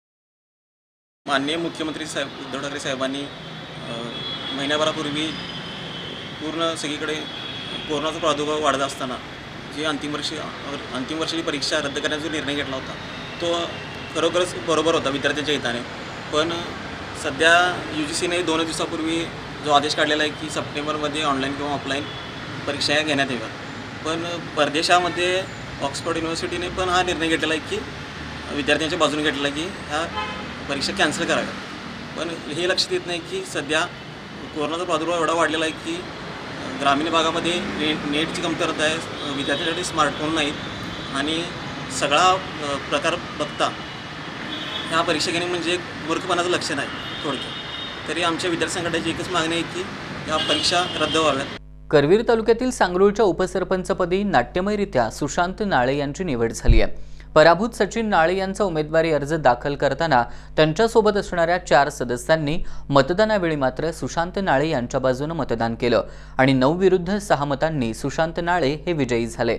माननीय मुख्यमंत्री साहेब उद्धव ठाकरे साहेबांनी महिन्याभरापूर्वी पूर्ण सगळीकडे कोरोनाचा प्रादुर्भाव वाढत असताना जी अंतिम वर्षी अंतिम वर्षाची परीक्षा रद्द करण्याचा जो निर्णय घेतला होता तो खरोखरच बरोबर होता विद्यार्थ्यांच्या हिताने. पण सध्या यू जी सीने दोन दिवसापूर्वी जो आदेश काढलेला आहे की सप्टेंबरमध्ये ऑनलाईन किंवा ऑफलाईन परीक्षा या घेण्यात याव्यात. पण परदेशामध्ये ऑक्सफर्ड युनिव्हर्सिटीने पण हा निर्णय घेतलेला आहे की विद्यार्थ्यांच्या बाजूने घेतलेला आहे की ह्या परीक्षा कॅन्सल कराव्यात. पण हे लक्षात येत नाही की सध्या कोरोनाचा प्रादुर्भाव एवढा वाढलेला आहे की ग्रामीण भागामध्ये ने नेटची कमतरता आहे, विद्यार्थ्यांसाठी स्मार्टफोन नाहीत आणि सगळा प्रकार बघता ह्या परीक्षा घेणे म्हणजे मूर्खपणाचं लक्षण आहे थोडक्यात. तरी आमच्या विद्यार्थी संघटनेची एकच मागणी आहे की या परीक्षा रद्द व्हाव्यात. करवीर तालुक्यातील सांगरूळच्या उपसरपंचपदी नाट्यमयरित्या सुशांत नाळे यांची निवड झाली आहे. पराभूत सचिन नाळे यांचा उमेदवारी अर्ज दाखल करताना त्यांच्यासोबत असणाऱ्या चार सदस्यांनी मतदानावेळी मात्र सुशांत नाळे यांच्या बाजूने मतदान केलं आणि नऊ विरुद्ध सहा मतांनी सुशांत नाळे हे विजयी झाले.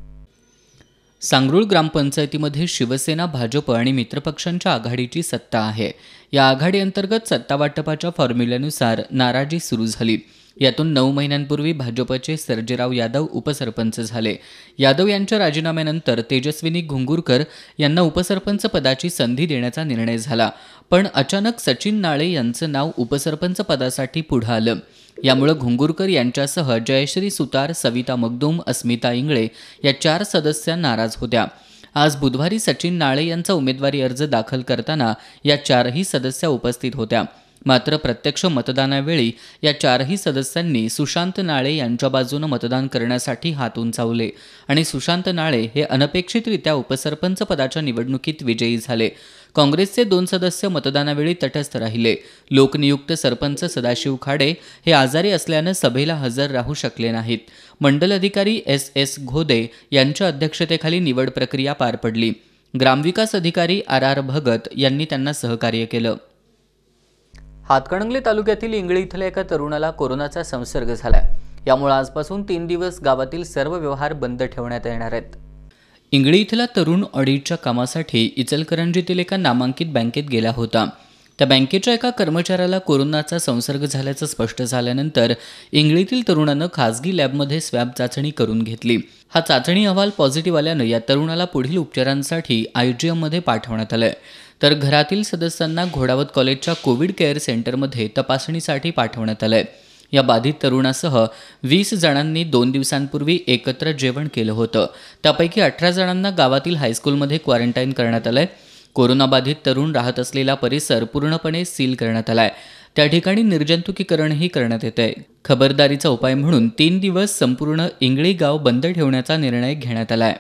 सांगरूळ ग्रामपंचायतीमध्ये शिवसेना, भाजप आणि मित्रपक्षांच्या आघाडीची सत्ता आहे. या आघाडी अंतर्गत सत्तावाटपाच्या फॉर्म्युल्यानुसार नाराजी सुरू झाली. यातून नऊ महिन्यांपूर्वी भाजपचे सर्जेराव यादव उपसरपंच झाले. यादव यांच्या राजीनाम्यानंतर तेजस्विनी घुंगुरकर यांना उपसरपंच पदाची संधी देण्याचा निर्णय झाला. पण अचानक सचिन नाळे यांचं नाव उपसरपंच पदासाठी पुढे आलं. यामुळे घुंगुरकर यांच्यासह जयश्री सुतार, सविता मगदूम, अस्मिता इंगळे या चार सदस्य नाराज होत्या. आज बुधवारी सचिन नाळे यांचा उमेदवारी अर्ज दाखल करताना या चारही सदस्य उपस्थित होत्या. मात्र प्रत्यक्ष मतदानावेळी या चारही सदस्यांनी सुशांत नाळे यांच्या बाजूने मतदान करण्यासाठी हात उंचावले आणि सुशांत नाळे हे अनपेक्षितरित्या उपसरपंच पदाच्या निवडणुकीत विजयी झाले. काँग्रेसचे दोन सदस्य मतदानावेळी तटस्थ राहिले. लोकनियुक्त सरपंच सदाशिव खाडे हे आजारी असल्यानं सभेला हजर राहू शकले नाहीत. मंडल अधिकारी एस एस घोदे यांच्या अध्यक्षतेखाली निवड प्रक्रिया पार पडली. ग्रामविकास अधिकारी आर आर भगत यांनी त्यांना सहकार्य केलं. हातकणंगले तालुक्यातील इंगळी इथल्या एका तरुणाला कोरोनाचा संसर्ग झालाय. यामुळे आजपासून तीन दिवस गावातील सर्व व्यवहार बंद ठेवण्यात येणार आहेत. इंगळी इथला तरुण ऑडिटच्या कामासाठी इचलकरंजीतील एका नामांकित बँकेत गेला होता. त्या बँकेच्या एका कर्मचाऱ्याला कोरोनाचा संसर्ग झाल्याचं स्पष्ट झाल्यानंतर इंगळीतील तरुणानं खासगी लॅबमध्ये स्वॅब चाचणी करून घेतली. हा चाचणी अहवाल पॉझिटिव्ह आल्यानं या तरुणाला पुढील उपचारांसाठी आयजीएममध्ये पाठवण्यात आलंय. तर घरातील सदस्यांना घोडावत कॉलेजच्या कोविड केअर सेंटरमध्ये तपासणीसाठी पाठवण्यात आलंय. या बाधित तरुणासह वीस जणांनी दोन दिवसांपूर्वी एकत्र जेवण केलं होतं. त्यापैकी अठरा जणांना गावातील हायस्कूलमध्ये क्वारंटाईन करण्यात आलंय. कोरोनाबाधित तरुण राहत असलेला परिसर पूर्णपणे सील करण्यात आलाय. त्या ठिकाणी निर्जंतुकीकरणही करण्यात येतंय. खबरदारीचा उपाय म्हणून तीन दिवस संपूर्ण इंगळी गाव बंद ठेवण्याचा निर्णय घेण्यात आलाय.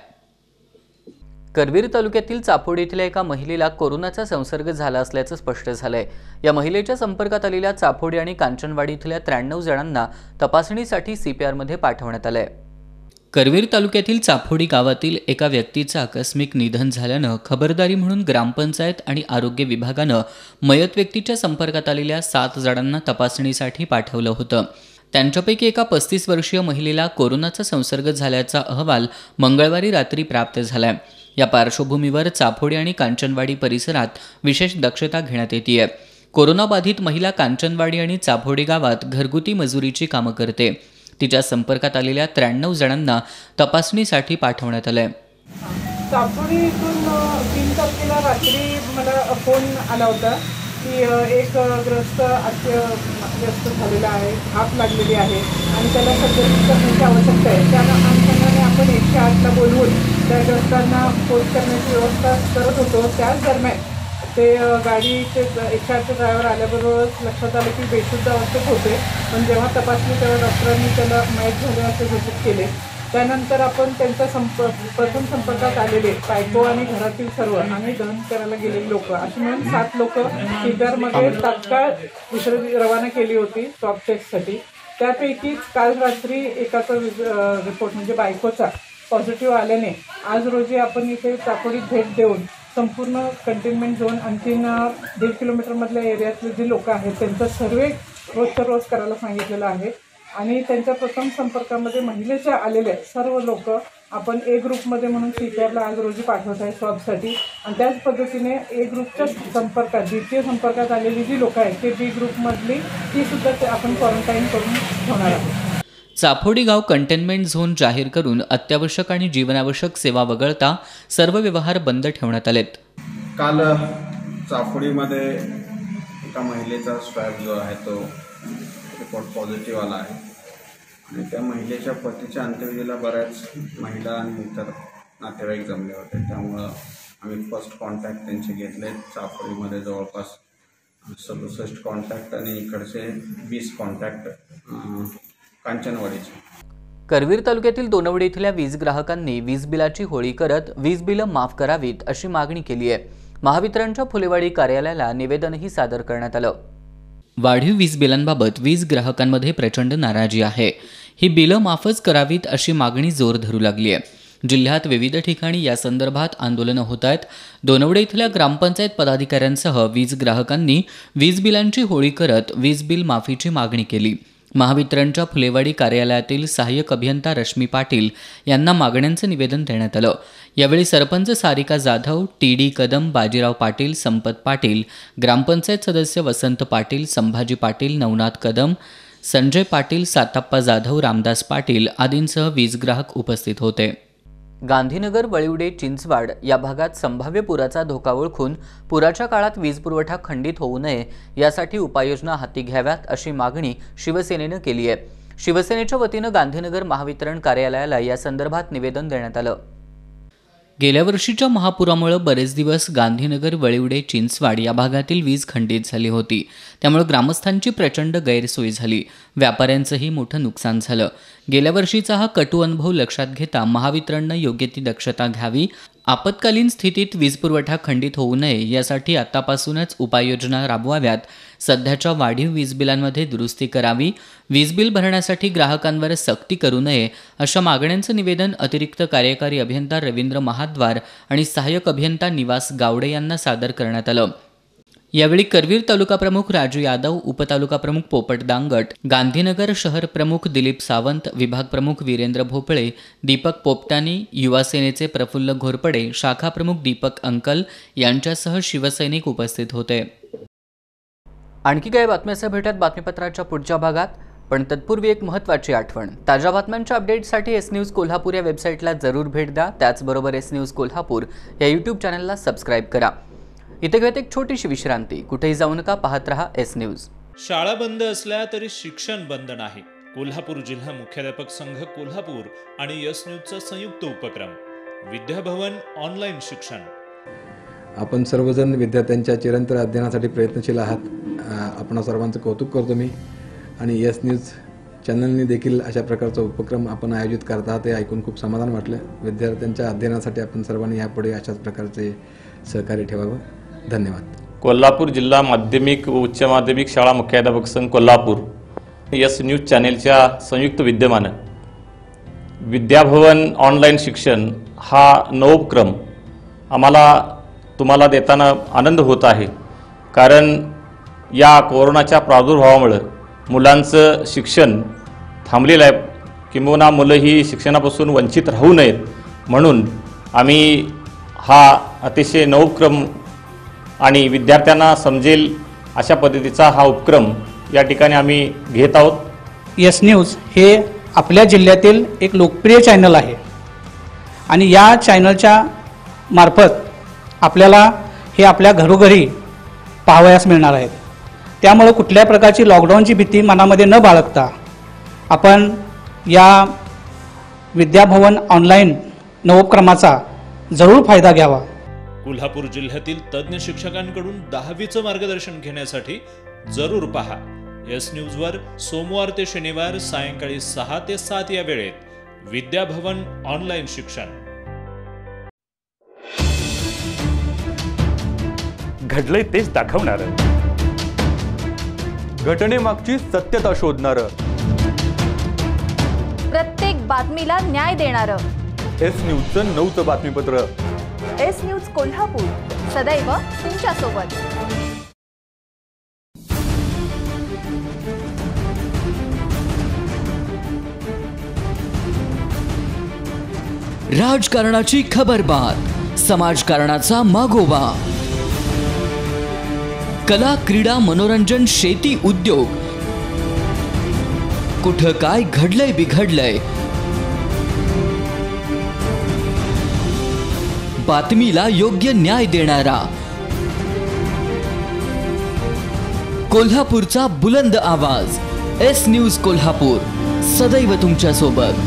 करवीर तालुक्यातील चाफोड इथल्या एका महिलेला कोरोनाचा संसर्ग झाला असल्याचं स्पष्ट झालंय. या महिलेच्या संपर्कात आलेल्या चाफोडी आणि कांचनवाडी इथल्या त्र्याण्णव जणांना तपासणीसाठी सीपीआरमध्ये पाठवण्यात आलंय. करवीर तालुक्यातील चाफोडी गावातील एका व्यक्तीचं आकस्मिक निधन झाल्यानं खबरदारी म्हणून ग्रामपंचायत आणि आरोग्य विभागानं मयत व्यक्तीच्या संपर्कात आलेल्या सात जणांना तपासणीसाठी पाठवलं होतं. त्यांच्यापैकी एका पस्तीस वर्षीय महिलेला कोरोनाचा संसर्ग झाल्याचा अहवाल मंगळवारी रात्री प्राप्त झालाय. या पार्श्वभूमीवर चाफोडी आणि कांचनवाडी परिसरात विशेष दक्षता घेण्यात येतेय. कोरोनाबाधित महिला कांचनवाडी आणि चाफोडी गावात घरगुती मजुरीची कामं करते. तिच्या संपर्कात आलेल्या त्र्याण्णव जणांना तपासणीसाठी पाठवण्यात आलंय. चाफोडी इथून तीन तारखेला रात्री मला फोन आला होता की एक ग्रस्त अत्यस्त झालेला आहे, हात लागलेली आहे आणि त्याला सर्जरी करण्याची आवश्यकता आहे. त्या अनुषंगाने आपण एकशे आठला बोलवून त्या ग्रस्तांना पोस्ट करण्याची व्यवस्था करत होतो. त्याच दरम्यान ते गाडीचे एकशे आठचे ड्रायव्हर आल्याबरोबरच लक्षात आलं की बेशुद्ध अवस्थेत होते. पण जेव्हा तपासली तेव्हा डॉक्टरांनी त्याला मयत झाले असे घोषित केले. त्यानंतर आपण त्यांच्या संप प्रथम संपर्कात आलेले बायको आणि घरातील सर्व आणि दहन करायला गेलेली लोक अशी म्हणून सात लोक सीपीआरमध्ये तात्काळ दुसरी रवाना केली होती स्वॅब टेस्टसाठी. त्यापैकीच काल रात्री एकाचा रिपोर्ट म्हणजे बायकोचा पॉझिटिव्ह आल्याने आज रोजी आपण इथे चाफोडीत भेट देऊन संपूर्ण कंटेनमेंट झोन आणखीन दीड किलोमीटरमधल्या एरियातले जे लोक आहेत त्यांचा सर्वे रोजच्या रोज करायला सांगितलेलं आहे. आणि त्यांच्या प्रथम संपर्कामध्ये महिलेच्या आलेल्या सर्व लोक आपण ए ग्रुपमध्ये म्हणून सीपीआरला आज रोजी पाठवत आहे स्वॅबसाठी. आणि त्याच पद्धतीने ए ग्रुपच्या संपर्कात द्वितीय संपर्कात आलेली जी लोक आहेत ते बी ग्रुपमधली ती सुद्धा आपण क्वारंटाईन करून ठेवणार आहोत. चाफोडी गाव कंटेनमेंट झोन जाहीर करून अत्यावश्यक आणि जीवनावश्यक सेवा वगळता सर्व व्यवहार बंद ठेवण्यात आलेत. काल चाफोडीमध्ये एका महिलेचा स्वॅब जो आहे तो रिपोर्ट पॉझिटिव्ह आला आहे आणि त्या महिलेच्या पतीच्या अंत्यविधीला बऱ्याच महिला आणि इतर नातेवाईक जमले होते. त्यामुळं आम्ही फर्स्ट कॉन्टॅक्ट त्यांचे घेतले. चाफोडीमध्ये जवळपास सदुसष्ट कॉन्टॅक्ट आणि इकडचे वीस कॉन्टॅक्ट कांचनवाडीचे. करवीर तालुक्यातील दोनवडे इथल्या वीज ग्राहकांनी वीज बिलाची होळी करत वीज बिलं माफ करावीत अशी मागणी केली आहे. महावितरणच्या फुलेवाडी कार्यालयाला निवेदनही सादर करण्यात आलं. वाढीव वीज बिलांबाबत वीज ग्राहकांमध्ये प्रचंड नाराजी आहे. ही बिलं माफच करावीत अशी मागणी जोर धरू लागली आहे. जिल्ह्यात विविध ठिकाणी या संदर्भात आंदोलनं होत आहेत. दोनवडे इथल्या ग्रामपंचायत पदाधिकाऱ्यांसह वीज ग्राहकांनी वीज बिलांची होळी करत वीज बिल माफीची मागणी केली. महावितरणच्या फुलेवाडी कार्यालयातील सहाय्यक अभियंता रश्मी पाटील यांना मागण्यांचं निवेदन देण्यात आलं. यावेळी सरपंच सारिका जाधव, टी डी कदम, बाजीराव पाटील, संपत पाटील, ग्रामपंचायत सदस्य वसंत पाटील, संभाजी पाटील, नवनाथ कदम, संजय पाटील, साताप्पा जाधव, रामदास पाटील आदींसह वीज ग्राहक उपस्थित होते. गांधीनगर, वळिवडे, चिंचवाड या भागात संभाव्य पुराचा धोका ओळखून पुराच्या काळात वीज पुरवठा खंडित होऊ नये यासाठी उपाययोजना हाती घ्याव्यात अशी मागणी शिवसेनेनं केली आहे. शिवसेनेच्या वतीनं गांधीनगर महावितरण कार्यालयाला या संदर्भात निवेदन देण्यात आलं. गेल्या वर्षीच्या महापुरामुळे बरेच दिवस गांधीनगर, वळिवडे, चिंचवाड या भागातील वीज खंडित झाली होती. त्यामुळे ग्रामस्थांची प्रचंड गैरसोय झाली. व्यापाऱ्यांचंही मोठं नुकसान झालं. गेल्या वर्षीचा हा कटू अनुभव लक्षात घेता महावितरणनं योग्य ती दक्षता घ्यावी. आपत्कालीन स्थितीत वीज पुरवठा खंडित होऊ नये यासाठी आतापासूनच उपाययोजना राबवाव्यात. सध्याच्या वाढीव वीज बिलांमध्ये दुरुस्ती करावी. वीज बिल भरण्यासाठी ग्राहकांवर सक्ती करू नये अशा मागण्यांचं निवेदन अतिरिक्त कार्यकारी अभियंता रवींद्र महाद्वार आणि सहाय्यक अभियंता निवास गावडे यांना सादर करण्यात आलं. यावेळी करवीर तालुका प्रमुख राजू यादव, उपतालुका प्रमुख पोपट दांगट, गांधीनगर शहर प्रमुख दिलीप सावंत, विभाग प्रमुख वीरेंद्र भोपळे, दीपक पोपटानी, युवा सेनेचे प्रफुल्ल घोरपडे, शाखा प्रमुख दीपक अंकल यांच्यासह शिवसैनिक उपस्थित होते. आणखी काही बातम्याच्या भेटत बातमीपत्राच्या पुढच्या भागात, पण तत्पूर्वी एक महत्त्वाची आठवण. ताज्या बातम्यांच्या अपडेटसाठी एस न्यूज कोल्हापूर या वेबसाईटला जरूर भेट द्या. त्याचबरोबर एस न्यूज कोल्हापूर या यूट्यूब चॅनलला सबस्क्राईब करा. इथे घेत एक छोटीशी विश्रांती. कुठेही जाऊ नका, पाहत रहा एस न्यूज. शाळा बंद असल्या तरी शिक्षण बंद नाही. कोल्हापूर जिल्हा मुख्याध्यापक संघ कोल्हापूर आणि एस न्यूजचा संयुक्त उपक्रम विद्याभवन ऑनलाईन शिक्षण. आपण सर्वजण विद्यार्थ्यांच्या चिरंतन अध्ययनासाठी प्रयत्नशील आहात. आपण सर्वांचं कौतुक करतो मी. आणि एस न्यूज चॅनलने देखील अशा प्रकारचा उपक्रम आपण आयोजित करत आहात हे ऐकून खूप समाधान वाटलं. विद्यार्थ्यांच्या अध्ययनासाठी आपण सर्वांनी यापुढे अशाच प्रकारचे सहकार्य ठेवावं. धन्यवाद. कोल्हापूर जिल्हा माध्यमिक व उच्च माध्यमिक शाळा मुख्याध्यापक संघ कोल्हापूर एस न्यूज चॅनेलच्या संयुक्त विद्यमानं विद्याभवन ऑनलाईन शिक्षण हा नवोपक्रम आम्हाला तुम्हाला देताना आनंद होत आहे. कारण या कोरोनाच्या प्रादुर्भावामुळे मुलांचं शिक्षण थांबलेलं आहे. किंबहुना मुलं ही शिक्षणापासून वंचित राहू नयेत म्हणून आम्ही हा अतिशय नवोपक्रम आणि विद्यार्थ्यांना समजेल अशा पद्धतीचा हा उपक्रम या ठिकाणी आम्ही घेत आहोत. एस न्यूज हे आपल्या जिल्ह्यातील एक लोकप्रिय चॅनल आहे आणि या चॅनलच्या मार्फत आपल्याला हे आपल्या घरोघरी पाहावयास मिळणार आहेत. त्यामुळे कुठल्या प्रकारची लॉकडाऊनची भीती मनामध्ये न बाळगता आपण या विद्याभवन ऑनलाईन नवोपक्रमाचा जरूर फायदा घ्यावा. कोल्हापूर जिल्ह्यातील तज्ज्ञ शिक्षकांकडून दहावीचं मार्गदर्शन घेण्यासाठी जरूर पहा एस न्यूजवर सोमवार ते शनिवार सायंकाळी सहा ते सात या वेळेत विद्याभवन ऑनलाईन शिक्षण. घडलंय तेच दाखवणार, घटनेमागची सत्यता शोधणार, प्रत्येक बातमीला न्याय देणार. एस न्यूजचं नऊचं बातमीपत्र. एस न्यूज कोल्हापूर, सदैव तुमच्या सोबत. राजकारणाची खबरबात, समाजकारणाचा मागोवा, कला, क्रीडा, मनोरंजन, शेती, उद्योग, कुठं काय घडलंय बिघडलंय, बातमीला योग्य न्याय देणारा, कोल्हापूरचा बुलंद आवाज. एस न्यूज कोल्हापूर, सदैव तुमच्या सोबत.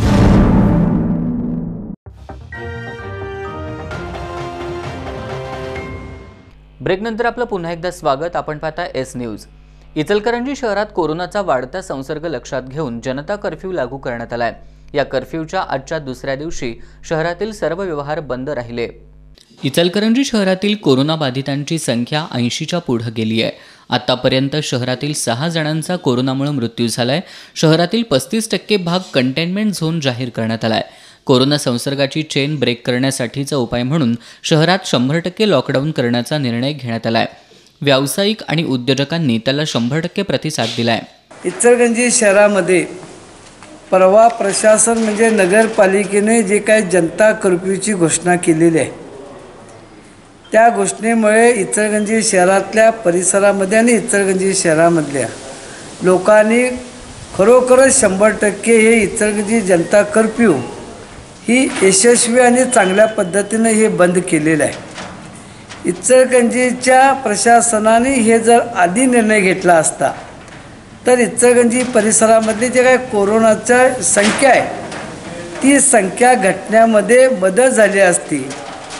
ब्रेकनंतर आपलं पुन्हा एकदा स्वागत. आपण पाहता एस न्यूज. इचलकरंजी शहरात कोरोनाचा वाढता संसर्ग लक्षात घेऊन जनता कर्फ्यू लागू करण्यात आलाय. या कर्फ्यूच्या आजच्या दुसऱ्या दिवशी शहरातील सर्व व्यवहार बंद राहिले. इचलकरंजी शहरातील कोरोना बाधितांची संख्या ऐंशीच्या पुढे गेली आहे. आतापर्यंत शहरातील सहा जणांचा कोरोनामुळे मृत्यू झालाय. शहरातील पस्तीस टक्के भाग कंटेनमेंट झोन जाहीर करण्यात आलाय. कोरोना संसर्गाची चेन ब्रेक करण्यासाठीचा उपाय म्हणून शहरात शंभर टक्के लॉकडाऊन करण्याचा निर्णय घेण्यात आलाय. व्यावसायिक आणि उद्योजकांनी त्याला शंभर टक्के प्रतिसाद दिलाय. इचलकरंजी शहरामध्ये परवा प्रशासन म्हणजे नगरपालिकेने जे काही जनता कर्फ्यूची घोषणा केलेली आहे त्या घोषणेमुळे इचलकरंजी शहरातल्या परिसरामध्ये आणि इचलकरंजी शहरामधल्या लोकांनी खरोखरच शंभर टक्के हे इचलकरंजी जनता कर्फ्यू ही यशस्वी आणि चांगल्या पद्धतीने हे बंद केलेलं आहे. इचलकरंजीच्या प्रशासनाने हे जर आधी निर्णय घेतला असता तर इचलकरंजी परिसरामध्ये जे काही कोरोनाची संख्या आहे ती संख्या घटण्यामध्ये बदल झाली असती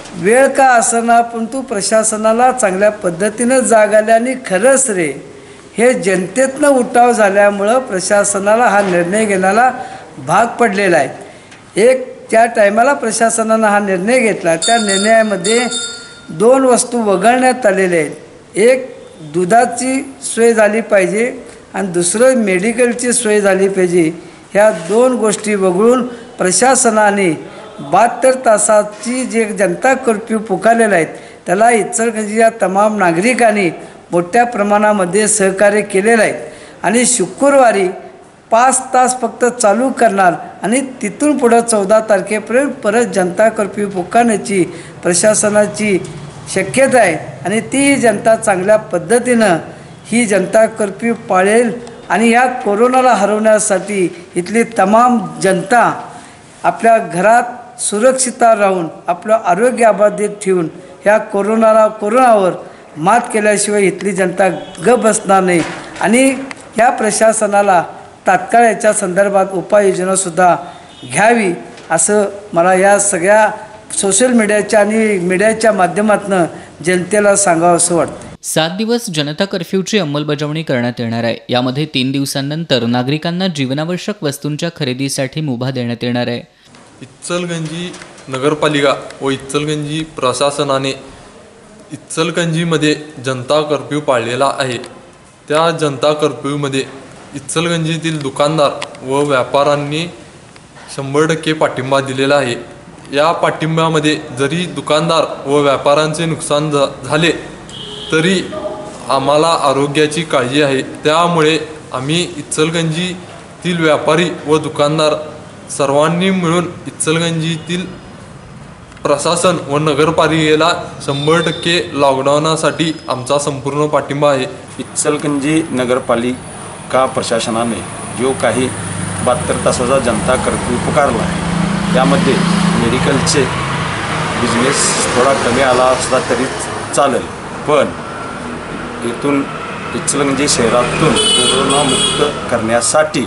वेळ का असना परंतु प्रशासनाला चांगल्या पद्धतीनं जाग आली आणि खरंच रे हे जनतेतनं उठाव झाल्यामुळं प्रशासनाला हा निर्णय घेण्याला भाग पडलेला आहे। एक त्या टायमाला प्रशासनानं हा निर्णय घेतला, त्या निर्णयामध्ये दोन वस्तू वगळण्यात आलेल्या आहेत। एक दुधाची सोय झाली पाहिजे आणि दुसरं मेडिकलची सोय झाली पाहिजे। ह्या दोन गोष्टी वगळून प्रशासनाने बहात्तर तासाची जे जनता कर्फ्यू पुकारलेला आहे त्याला इचलकरंजीच्या तमाम नागरिकांनी मोठ्या प्रमाणामध्ये सहकार्य केलेलं आहे आणि शुक्रवारी पाच तास फक्त चालू करणार आणि तिथून पुढं चौदा तारखेपर्यंत परत जनता कर्फ्यू पुकारण्याची प्रशासनाची शक्यता आहे आणि ती जनता चांगल्या पद्धतीनं ही जनता कर्फ्यू पाळेल आणि या कोरोनाला हरवण्यासाठी इथली तमाम जनता आपल्या घरात सुरक्षितता राहून आपलं आरोग्य अबाधित ठेवून ह्या कोरोनाला कोरोनावर मात केल्याशिवाय इथली जनता गप बसणार नाही आणि ह्या प्रशासनाला तात्काळ याच्या संदर्भात उपाययोजनासुद्धा घ्यावी असं मला या सगळ्या सोशल मीडियाच्या आणि मीडियाच्या माध्यमातून जनतेला सांगावं असं वाटतं। सात दिवस जनता कर्फ्यूची अंमलबजावणी करण्यात येणार आहे। यामध्ये तीन दिवसांनंतर नागरिकांना जीवनावश्यक वस्तूंच्या खरेदीसाठी मुभा देण्यात येणार आहे। इचलकरंजी नगरपालिका व इचलकरंजी प्रशासनाने इचलकरंजीमध्ये जनता कर्फ्यू पाळलेला आहे। त्या जनता कर्फ्यूमध्ये इचलकरंजीतील दुकानदार व व्यापाऱ्यांनी शंभर टक्के पाठिंबा दिलेला आहे। या पाठिंब्यामध्ये जरी दुकानदार व व्यापाऱ्यांचे नुकसान झाले तरी आम्हाला आरोग्याची काळजी आहे, त्यामुळे आम्ही इचलकरंजीतील व्यापारी व दुकानदार सर्वांनी मिळून इचलकरंजीतील प्रशासन व नगरपालिकेला शंभर टक्के लॉकडाऊनासाठी आमचा संपूर्ण पाठिंबा आहे। इचलकरंजी नगरपालिका प्रशासनाने जो काही बहात्तर तासाचा जनता कर्फ्यू पुकारला आहे त्यामध्ये मेडिकलचे बिझनेस थोडा कमी आला असला तरी चालेल, पण इथून इचलकरंजी शहरातून कोरोनामुक्त करण्यासाठी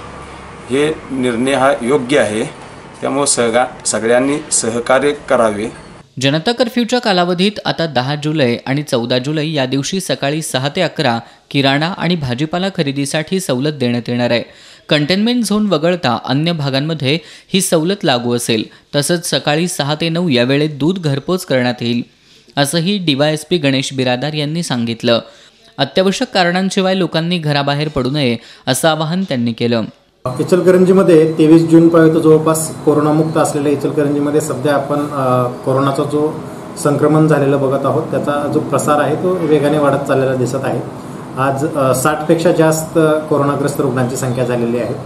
हे निर्णय हा योग्य आहे, त्यामुळे सगळ्या सगळ्यांनी सहकार्य करावे। जनता कर्फ्यूच्या कालावधीत आता दहा जुलै आणि चौदा जुलै या दिवशी सकाळी सहा ते अकरा किराणा आणि भाजीपाला खरेदीसाठी सवलत देण्यात येणार आहे। कंटेनमेंट झोन वगळता अन्य भागांमध्ये ही सवलत लागू असेल। तसंच सकाळी सहा ते नऊ या वेळेत दूध घरपोच करण्यात येईल असंही डीवायएसपी गणेश बिरादार यांनी सांगितलं। अत्यावश्यक कारणांशिवाय लोकांनी घराबाहेर पडू नये असं आवाहन त्यांनी केलं। इचलकरंजीमध्ये तेवीस जूनपर्यंत जवळपास कोरोनामुक्त असलेल्या इचलकरंजीमध्ये सध्या आपण कोरोनाचा जो संक्रमण झालेलं बघत आहोत, त्याचा जो प्रसार आहे तो वेगाने वाढत चाललेला दिसत आहे। आज साठपेक्षा जास्त कोरोनाग्रस्त रुग्णांची संख्या झालेली आहे।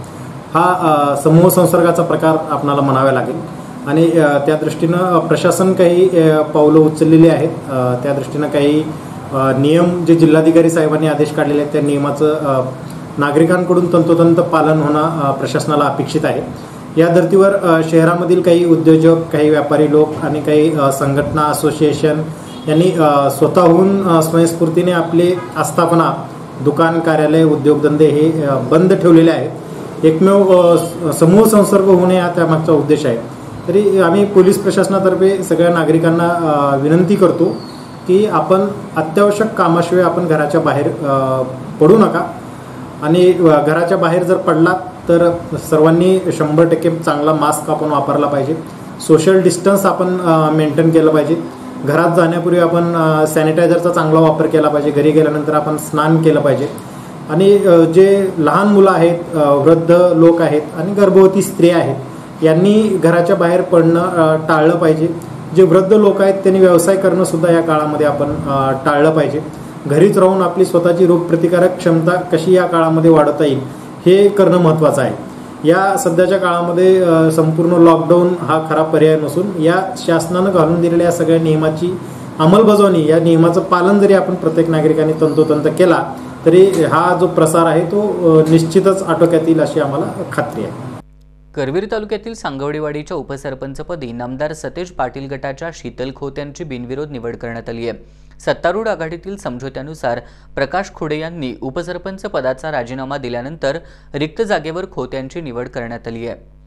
हा समूह संसर्गाचा प्रकार आपणाला म्हणावा लागेल आणि त्या दृष्टीनं प्रशासन काही पावलं उचललेली आहेत। त्या दृष्टीनं काही नियम जे जिल्हाधिकारी साहेबांनी आदेश काढलेले आहेत त्या नियमाचं नागरिकांकडून तंतोतंत पालन होणं प्रशासनाला अपेक्षित आहे। या धर्तीवर शहरामधील काही उद्योजक, काही व्यापारी लोक आणि काही संघटना, असोसिएशन यांनी स्वतःहून स्वयंस्फूर्तीने आपले आस्थापना, दुकान, कार्यालय, उद्योगधंदे हे बंद ठेवलेले आहेत। एकमेव समूह संसर्ग होणे हा त्यामागचा उद्देश आहे। तरी आम्ही पोलीस प्रशासनातर्फे सगळ्या नागरिकांना विनंती करतो की आपण अत्यावश्यक कामाशिवाय आपण घराच्या बाहेर पडू नका आणि घराच्या बाहेर जर पडला तर सर्वांनी शंभर टक्के चांगला मास्क आपण वापरला पाहिजे। सोशल डिस्टन्स आपण मेंटेन केलं पाहिजे। घरात जाण्यापूर्वी आपण सॅनिटायझरचा चांगला वापर केला पाहिजे। घरी गेल्यानंतर आपण स्नान केलं पाहिजे आणि जे लहान मुलं आहेत, वृद्ध लोक आहेत आणि गर्भवती स्त्रिया आहेत यांनी घराच्या बाहेर पडणं टाळलं पाहिजे। जे वृद्ध लोक आहेत त्यांनी व्यवसाय करणं सुद्धा या काळामध्ये आपण टाळलं पाहिजे। घरीच राहून आपली स्वतःची रोगप्रतिकारक क्षमता कशी या काळामध्ये वाढवता येईल हे करणं महत्त्वाचं आहे। या सध्याच्या काळामध्ये संपूर्ण लॉकडाऊन हा खरा पर्याय नसून या शासनानं घालून दिलेल्या या सगळ्या नियमाची अंमलबजावणी, या नियमाचं पालन जरी आपण प्रत्येक नागरिकांनी तंतोतंत केला तरी हा जो प्रसार आहे तो निश्चितच आटोक्यात येईल अशी आम्हाला खात्री आहे। करवीर तालुक्यातील सांगवडेवाडीच्या उपसरपंचपदी नामदार सतेज पाटील गटाच्या शीतल खोत यांची बिनविरोध निवड करण्यात आली आहे। सत्तारूढ आघाडीतील समझोत्यानुसार प्रकाश खोडे यांनी उपसरपंच पदाचा राजीनामा दिल्यानंतर रिक्त जागेवर खोत यांची निवड करण्यात आली आहे।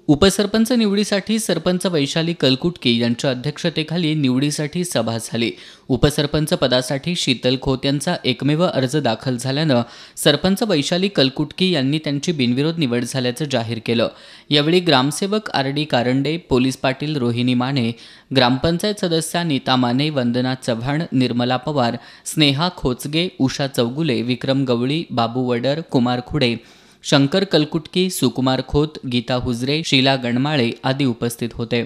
उपसरपंच निवडीसाठी सरपंच वैशाली कलकुटकी यांच्या अध्यक्षतेखाली निवडीसाठी सभा झाली. उपसरपंच पदासाठी शीतल खोत यांचा एकमेव अर्ज दाखल झाल्यानं सरपंच वैशाली कलकुटकी यांनी त्यांची बिनविरोध निवड झाल्याचं जाहीर केलं. यावेळी ग्रामसेवक R D Karande, police Patil Rohini Mane, gram panchayat सदस्या नीता माने, वंदना चव्हाण, निर्मला पवार, स्नेहा खोचगे, उषा चौगुले, विक्रम गवळी, बाबू वडर, कुमार खुडे, शंकर कलकुटकी, सुकुमार खोत, गीता हुजरे, शीला गणमाळे आदी उपस्थित होते.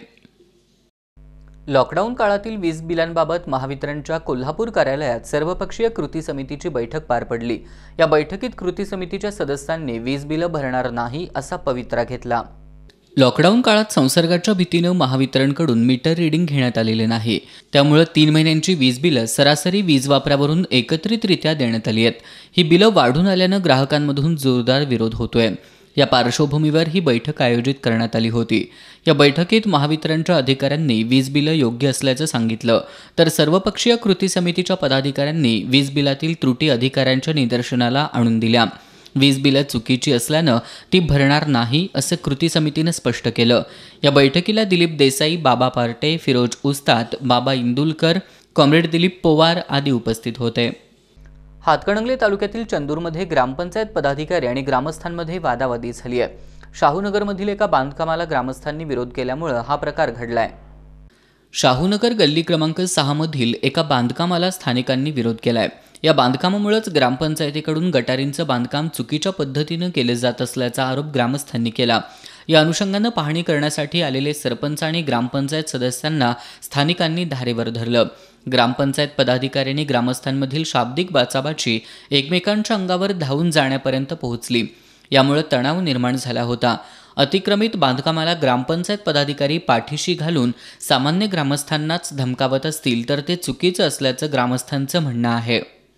लॉकडाऊन काळातील वीज बिलांबाबत महावितरणच्या कोल्हापूर कार्यालयात सर्वपक्षीय कृती समितीची बैठक पार पडली. या बैठकीत कृती समितीच्या सदस्यांनी वीज बिलं भरणार नाही असा पवित्रा घेतला. लॉकडाऊन काळात संसर्गाच्या भीतीनं महावितरणकडून मीटर रिडिंग घेण्यात आलेले नाही. त्यामुळे तीन महिन्यांची वीज बिलं सरासरी वीज वापरावरून एकत्रितरित्या देण्यात आली आहेत. ही बिलं वाढून आल्यानं ग्राहकांमधून जोरदार विरोध होतोय. या पार्श्वभूमीवर ही बैठक आयोजित करण्यात आली होती. या बैठकीत महावितरणच्या अधिकाऱ्यांनी वीज बिलं योग्य असल्याचं सांगितलं, तर सर्वपक्षीय कृती समितीच्या पदाधिकाऱ्यांनी वीज बिलातील त्रुटी अधिकाऱ्यांच्या निदर्शनाला आणून दिल्या. वीज बिलं चुकीची असल्यानं ती भरणार नाही असं कृती समितीनं स्पष्ट केलं. या बैठकीला दिलीप देसाई, बाबा पार्टे, फिरोज उस्ताद, बाबा इंदुलकर, कॉम्रेड दिलीप पोवार आदी उपस्थित होते. हातकणंगले तालुक्यातील चंदूरमध्ये ग्रामपंचायत पदाधिकारी आणि ग्रामस्थांमध्ये वादावादी झाली आहे. शाहूनगरमधील एका बांधकामाला ग्रामस्थांनी विरोध केल्यामुळे हा प्रकार घडलाय. शाहूनगर गल्ली क्रमांक सहा मधील एका बांधकामाला स्थानिकांनी विरोध केलाय. या बांधकामामुळेच ग्रामपंचायतीकडून गटारींचं बांधकाम चुकीच्या पद्धतीनं केलं जात असल्याचा आरोप ग्रामस्थांनी केला. या अनुषंगानं पाहणी करण्यासाठी आलेले सरपंच आणि ग्रामपंचायत सदस्यांना स्थानिकांनी धारेवर धरलं. ग्रामपंचायत पदाधिकाऱ्यांनी ग्रामस्थांमधील शाब्दिक बाचाबाची एकमेकांच्या अंगावर धावून जाण्यापर्यंत पोहोचली. यामुळे तणाव निर्माण झाला होता. अतिक्रमित बांधकामाला ग्रामपंचायत पदाधिकारी पाठीशी घालून सामान्य ग्रामस्थांनाच धमकावत असतील तर ते चुकीचं असल्याचं ग्रामस्थांचं म्हणणं आहे.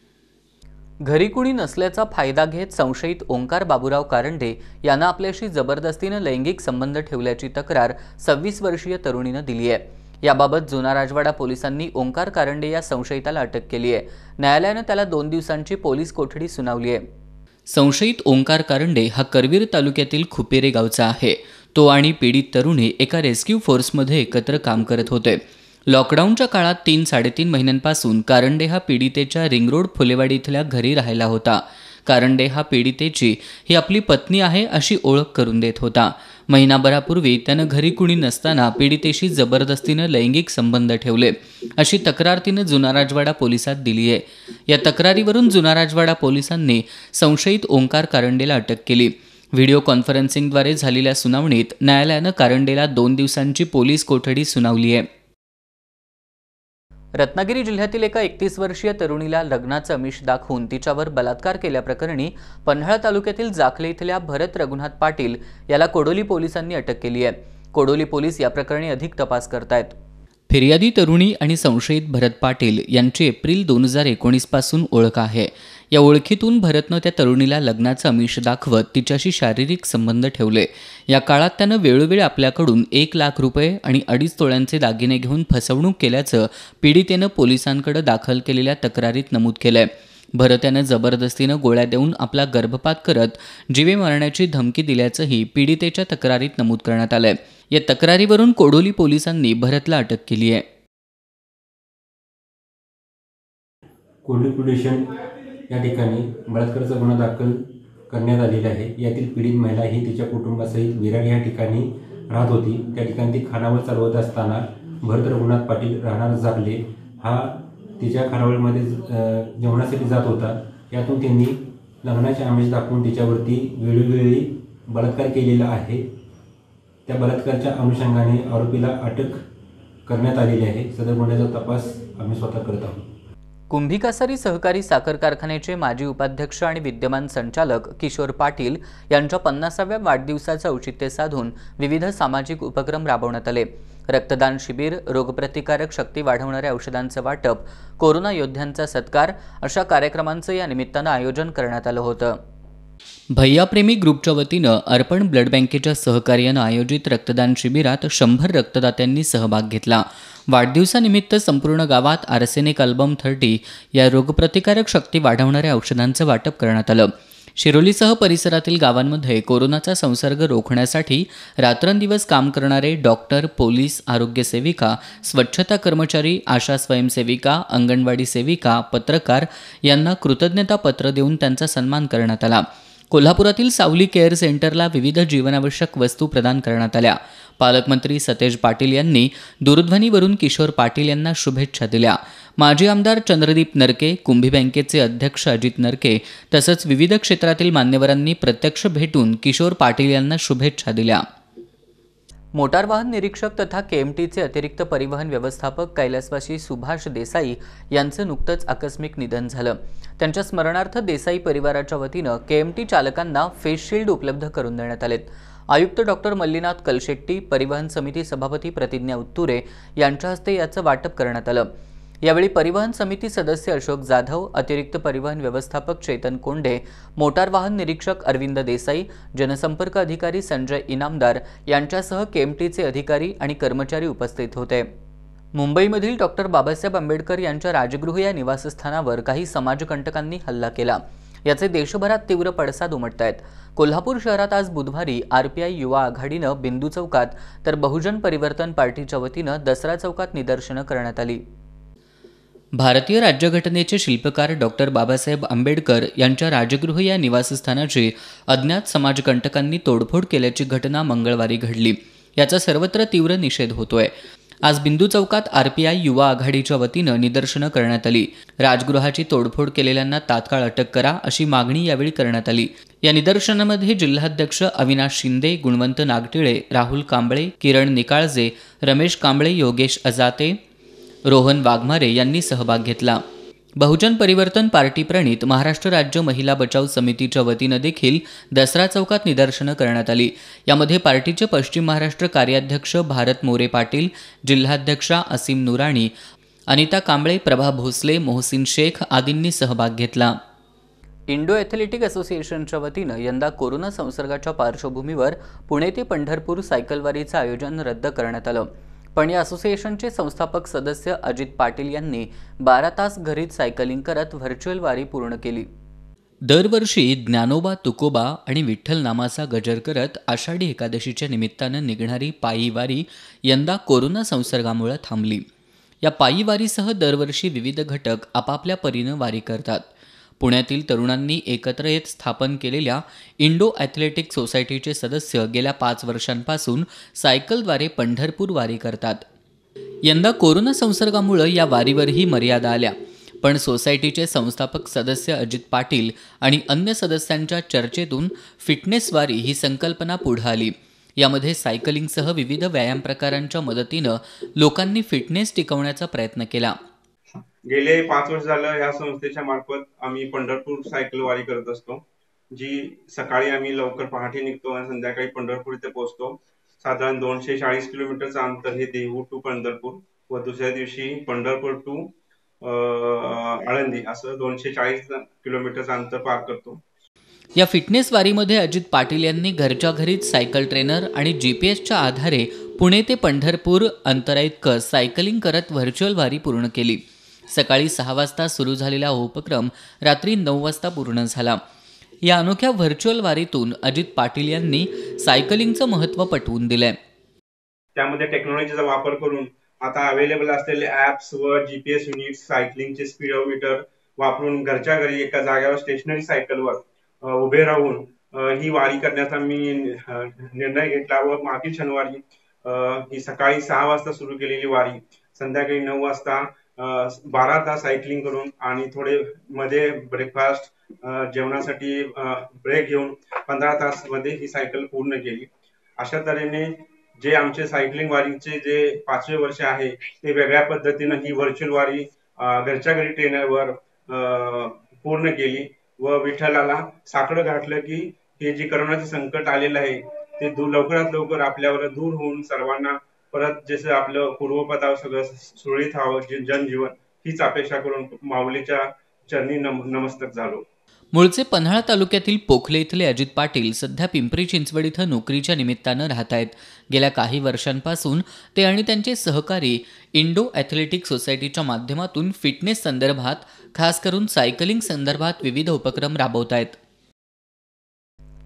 घरी कुणी नसल्याचा फायदा घेत संशयित ओंकार बाबूराव कारंडे यांना आपल्याशी जबरदस्तीनं लैंगिक संबंध ठेवल्याची तक्रार सव्वीस वर्षीय तरुणीनं दिली आहे. याबाबत जुना राजवाडा पोलिसांनी ओंकार कारंडे या संशयिताला अटक केली आहे. न्यायालयानं त्याला दोन दिवसांची पोलीस कोठडी सुनावली आहे. संशयित ओंकार कारंडे हा करवीर तालुक्यातील खुपेरे गावचा आहे. तो आणि पीडित तरुणी एका रेस्क्यू फोर्समध्ये एकत्र काम करत होते. लॉकडाऊनच्या काळात तीन साडेतीन महिन्यांपासून कारंडे हा पीडितेच्या रिंग रोड फुलेवाडी इथल्या घरी राहायला होता. कारंडे हा पीडितेची ही आपली पत्नी आहे अशी ओळख करून देत होता. महिनाभरापूर्वी त्यानं घरी कुणी नसताना पीडितेशी जबरदस्तीनं लैंगिक संबंध ठेवले अशी तक्रार तिनं जुना राजवाडा पोलिसात दिली आहे. या तक्रारीवरून जुना राजवाडा पोलिसांनी संशयित ओंकार कारंडेला अटक केली. व्हिडिओ कॉन्फरन्सिंगद्वारे झालेल्या सुनावणीत न्यायालयानं कारंडेला दोन दिवसांची पोलीस कोठडी सुनावली आहे. रत्नागिरी जिल्ह्यातील एका एकतीस वर्षीय तरुणीला लग्नाचं आमिष दाखवून तिच्यावर बलात्कार केल्याप्रकरणी पन्हाळा तालुक्यातील जाखले इथल्या भरत रघुनाथ पाटील याला कोडोली पोलिसांनी अटक केली आहे. कोडोली पोलीस या प्रकरणी अधिक तपास करतायत. फिर्यादी तरुणी आणि संशयित भरत पाटील यांची एप्रिल दोन हजार एकोणीस पासून ओळख आहे. या ओळखीतून भरतनं त्या तरुणीला लग्नाचं आमिष दाखवत तिच्याशी शारीरिक संबंध ठेवले. या काळात त्यानं वेळोवेळी आपल्याकडून एक लाख रुपये आणि अडीच तोळ्यांचे दागिने घेऊन फसवणूक केल्याचं पीडितेनं पोलिसांकडे दाखल केलेल्या तक्रारीत नमूद केलंय. भरत यानं जबरदस्तीनं गोळ्या देऊन आपला गर्भपात करत जीवे मारण्याची धमकी दिल्याचंही पीडितेच्या तक्रारीत नमूद करण्यात आलंय. या तक्रारीवरून कोडोली पोलिसांनी भरतला अटक केली आहे. कोडोली पोलीस स्टेशन या ठिकाणी बलात्काराचा गुन्हा दाखल करण्यात आलेला आहे. यातील पीडित महिला ही तिच्या कुटुंबासहित विरार या ठिकाणी राहत होती. त्या ठिकाणी ती खानावळ चालवत असताना भरत रघुनाथ पाटील राहणार जागले हा तिच्या खानावळमध्ये जेवणासाठी जात होता. यातून त्यांनी लग्नाचे आमिष दाखवून तिच्यावरती वेळोवेळी बलात्कार केलेला आहे. त्या बलात्काराच्या अनुषंगाने आरोपीला अटक करण्यात आलेली आहे. सदर गुन्ह्याचा तपास आम्ही स्वतः करत आहोत. कुंभिकासारी सहकारी साखर कारखान्याचे माजी उपाध्यक्ष आणि विद्यमान संचालक किशोर पाटील यांच्या पन्नासाव्या वाढदिवसाचं औचित्य साधून विविध सामाजिक उपक्रम राबवण्यात आले. रक्तदान शिबिर, रोगप्रतिकारक शक्ती वाढवणाऱ्या औषधांचं वाटप, कोरोना योद्ध्यांचा सत्कार अशा कार्यक्रमांचं या निमित्तानं आयोजन करण्यात आलं होतं. भैयाप्रेमी ग्रुपच्या वतीनं अर्पण ब्लड बँकेच्या सहकार्यानं आयोजित रक्तदान शिबिरात शंभर रक्तदात्यांनी सहभाग घेतला. वाढदिवसानिमित्त संपूर्ण गावात आर्सेनिक अल्बम थर्टी या रोगप्रतिकारक शक्ती वाढवणाऱ्या औषधांचं वाटप करण्यात आलं. शिरोलीसह परिसरातील गावांमध्ये कोरोनाचा संसर्ग रोखण्यासाठी रात्रंदिवस काम करणारे डॉक्टर, पोलीस, आरोग्य सेविका, स्वच्छता कर्मचारी, आशा स्वयंसेविका, अंगणवाडी सेविका, पत्रकार यांना कृतज्ञता पत्र देऊन त्यांचा सन्मान करण्यात आला. कोल्हापुरातील सावली केअर सेंटरला विविध जीवनावश्यक वस्तू प्रदान करण्यात आल्या. पालकमंत्री सतेज पाटील यांनी दूरध्वनीवरून किशोर पाटील यांना शुभेच्छा दिल्या. माजी आमदार चंद्रदीप नरके, कुंभी बँकेचे अध्यक्ष अजित नरके तसंच विविध क्षेत्रातील मान्यवरांनी प्रत्यक्ष भेटून किशोर पाटील यांना शुभेच्छा दिल्या. मोटार वाहन निरीक्षक तथा केएमटीचे अतिरिक्त परिवहन व्यवस्थापक कैलासवासी सुभाष देसाई यांचं नुकतंच आकस्मिक निधन झालं. त्यांच्या स्मरणार्थ देसाई परिवाराच्या वतीनं केएमटी चालकांना फेस शील्ड उपलब्ध करून देण्यात आलेत. आयुक्त डॉक्टर मल्लीनाथ कलशेट्टी, परिवहन समिती सभापती प्रतिज्ञा उत्तुरे यांच्या हस्ते याचं वाटप करण्यात आलं. यावेळी परिवहन समिती सदस्य अशोक जाधव, अतिरिक्त परिवहन व्यवस्थापक चेतन कोंडे, मोटार वाहन निरीक्षक अरविंद देसाई, जनसंपर्क अधिकारी संजय इनामदार यांच्यासह केएमटीचे अधिकारी आणि कर्मचारी उपस्थित होते. मुंबईमधील डॉक्टर बाबासाहेब आंबेडकर यांच्या राजगृह या निवासस्थानावर काही समाजकंटकांनी हल्ला केला. याचे देशभरात तीव्र पडसाद उमटत आहेत. कोल्हापूर शहरात आज बुधवारी आरपीआय युवा आघाडीनं बिंदू चौकात तर बहुजन परिवर्तन पार्टीच्या वतीनं दसरा चौकात निदर्शनं करण्यात आली. भारतीय राज्यघटनेचे शिल्पकार डॉक्टर बाबासाहेब आंबेडकर यांच्या राजगृह या निवासस्थानाची अज्ञात समाजकंटकांनी तोडफोड केल्याची घटना मंगळवारी घडली. याचा सर्वत्र तीव्र निषेध होतोय. आज बिंदू चौकात आरपीआय युवा आघाडीच्या वतीनं निदर्शनं करण्यात आली. राजगृहाची तोडफोड केलेल्यांना तात्काळ अटक करा अशी मागणी यावेळी करण्यात आली. या निदर्शनामध्ये जिल्हाध्यक्ष अविनाश शिंदे, गुणवंत नागटिळे, राहुल कांबळे, किरण निकाळजे, रमेश कांबळे, योगेश अजाते, रोहन वाघमारे यांनी सहभाग घेतला. बहुजन परिवर्तन पार्टी प्रणित महाराष्ट्र राज्य महिला बचाव समितीच्या वतीनं देखील दसरा चौकात निदर्शनं करण्यात आली. यामध्ये पार्टीचे पश्चिम महाराष्ट्र कार्याध्यक्ष भारत मोरे पाटील, जिल्हाध्यक्षा असीम नुराणी, अनिता कांबळे, प्रभा भोसले, मोहसिन शेख आदींनी सहभाग घेतला. इंडो ॲथलेटिक असोसिएशनच्या वतीनं यंदा कोरोना संसर्गाच्या पार्श्वभूमीवर पुणे ते पंढरपूर सायकलवारीचं आयोजन रद्द करण्यात आलं. पण या असोसिएशनचे संस्थापक सदस्य अजित पाटील यांनी बारा तास घरीच सायकलिंग करत व्हर्च्युअल वारी पूर्ण केली. दरवर्षी ज्ञानोबा, तुकोबा आणि विठ्ठल नामाचा गजर करत आषाढी एकादशीच्या निमित्तानं निघणारी पायी वारी यंदा कोरोना संसर्गामुळे थांबली. या पायी वारीसह दरवर्षी विविध घटक आपापल्या परीनं वारी करतात. पुण्यातील तरुणांनी एकत्र येत स्थापन केलेल्या इंडो ॲथलेटिक सोसायटीचे सदस्य गेल्या पाच वर्षांपासून सायकलद्वारे पंढरपूर वारी करतात. यंदा कोरोना संसर्गामुळे या वारीवरही मर्यादा आल्या. पण सोसायटीचे संस्थापक सदस्य अजित पाटील आणि अन्य सदस्यांच्या चर्चेतून फिटनेस वारी ही संकल्पना पुढे आली. यामध्ये सायकलिंगसह विविध व्यायाम प्रकारांच्या मदतीनं लोकांनी फिटनेस टिकवण्याचा प्रयत्न केला. गेले पाच वर्ष झालं ह्या संस्थेच्या मार्फत आम्ही पंढरपूर सायकल वारी करत असतो. जी सकाळी आम्ही लवकर पहाटे निघतो आणि संध्याकाळी पंढरपूर इथे पोहोचतो. साधारण दोनशे चाळीस किलोमीटरचं अंतर हे देहू टू पंढरपूर व दुसऱ्या दिवशी पंढरपूर टू आळंदी असं दोनशे चाळीस किलोमीटरचं अंतर पार करतो. या फिटनेस वारीमध्ये अजित पाटील यांनी घरच्या घरीच सायकल ट्रेनर आणि जीपीएसच्या आधारे पुणे ते पंढरपूर अंतराइतकं सायकलिंग करत व्हर्च्युअल वारी पूर्ण केली. सकाळी सहा वाजता सुरू झालेला उपक्रम रात्री नऊ वाजता पूर्ण झाला. या अनोख्या व्हर्च्युअल वारीतून अजित पाटील यांनी सायकलिंगचं महत्त्व पटवून दिलंय. त्यामध्ये टेक्नॉलॉजीचा वापर करून आता अवेलेबल असलेले ऍप्स व जीपीएस युनिट, सायकलिंगचे स्पीडोमीटर वापरून घरच्या घरी एका जागेवर स्टेशनरी सायकलवर उभे राहून ही वारी करण्याचा मी निर्णय घेतला व मागील शनिवारी ही सकाळी सहा वाजता सुरू केलेली वारी संध्याकाळी नऊ वाजता बारा तास सायकलिंग करून आणि थोडे मध्ये ब्रेकफास्ट, जेवणासाठी ब्रेक घेऊन पंधरा तास मध्ये ही सायकल पूर्ण केली. अशा तऱ्हेने जे आमचे सायकलिंग वारीचे जे पाचवे वर्ष आहे ते वेगळ्या पद्धतीनं ही व्हर्च्युअल वारी घरच्या घरी ट्रेनरवर पूर्ण केली व विठ्ठलाला साकडं घातलं की हे जे करोनाचे संकट आलेलं आहे ते दूर लवकरात लवकर आपल्यावर दूर होऊन सर्वांना परत जसं आपलं पूर्वपदावर सगळं सुरळीत व्हावं जनजीवन हीच अपेक्षा करून माऊलीच्या चरणी नमस्तक झालो. मूळचे पन्हाळा तालुक्यातील पोखले इथले अजित पाटील सध्या पिंपरी चिंचवड इथं नोकरीच्या निमित्तानं राहत आहेत. गेल्या काही वर्षांपासून ते आणि त्यांचे सहकारी इंडो ॲथलेटिक सोसायटीच्या माध्यमातून फिटनेस संदर्भात, खास करून सायकलिंग संदर्भात विविध उपक्रम राबवत आहेत.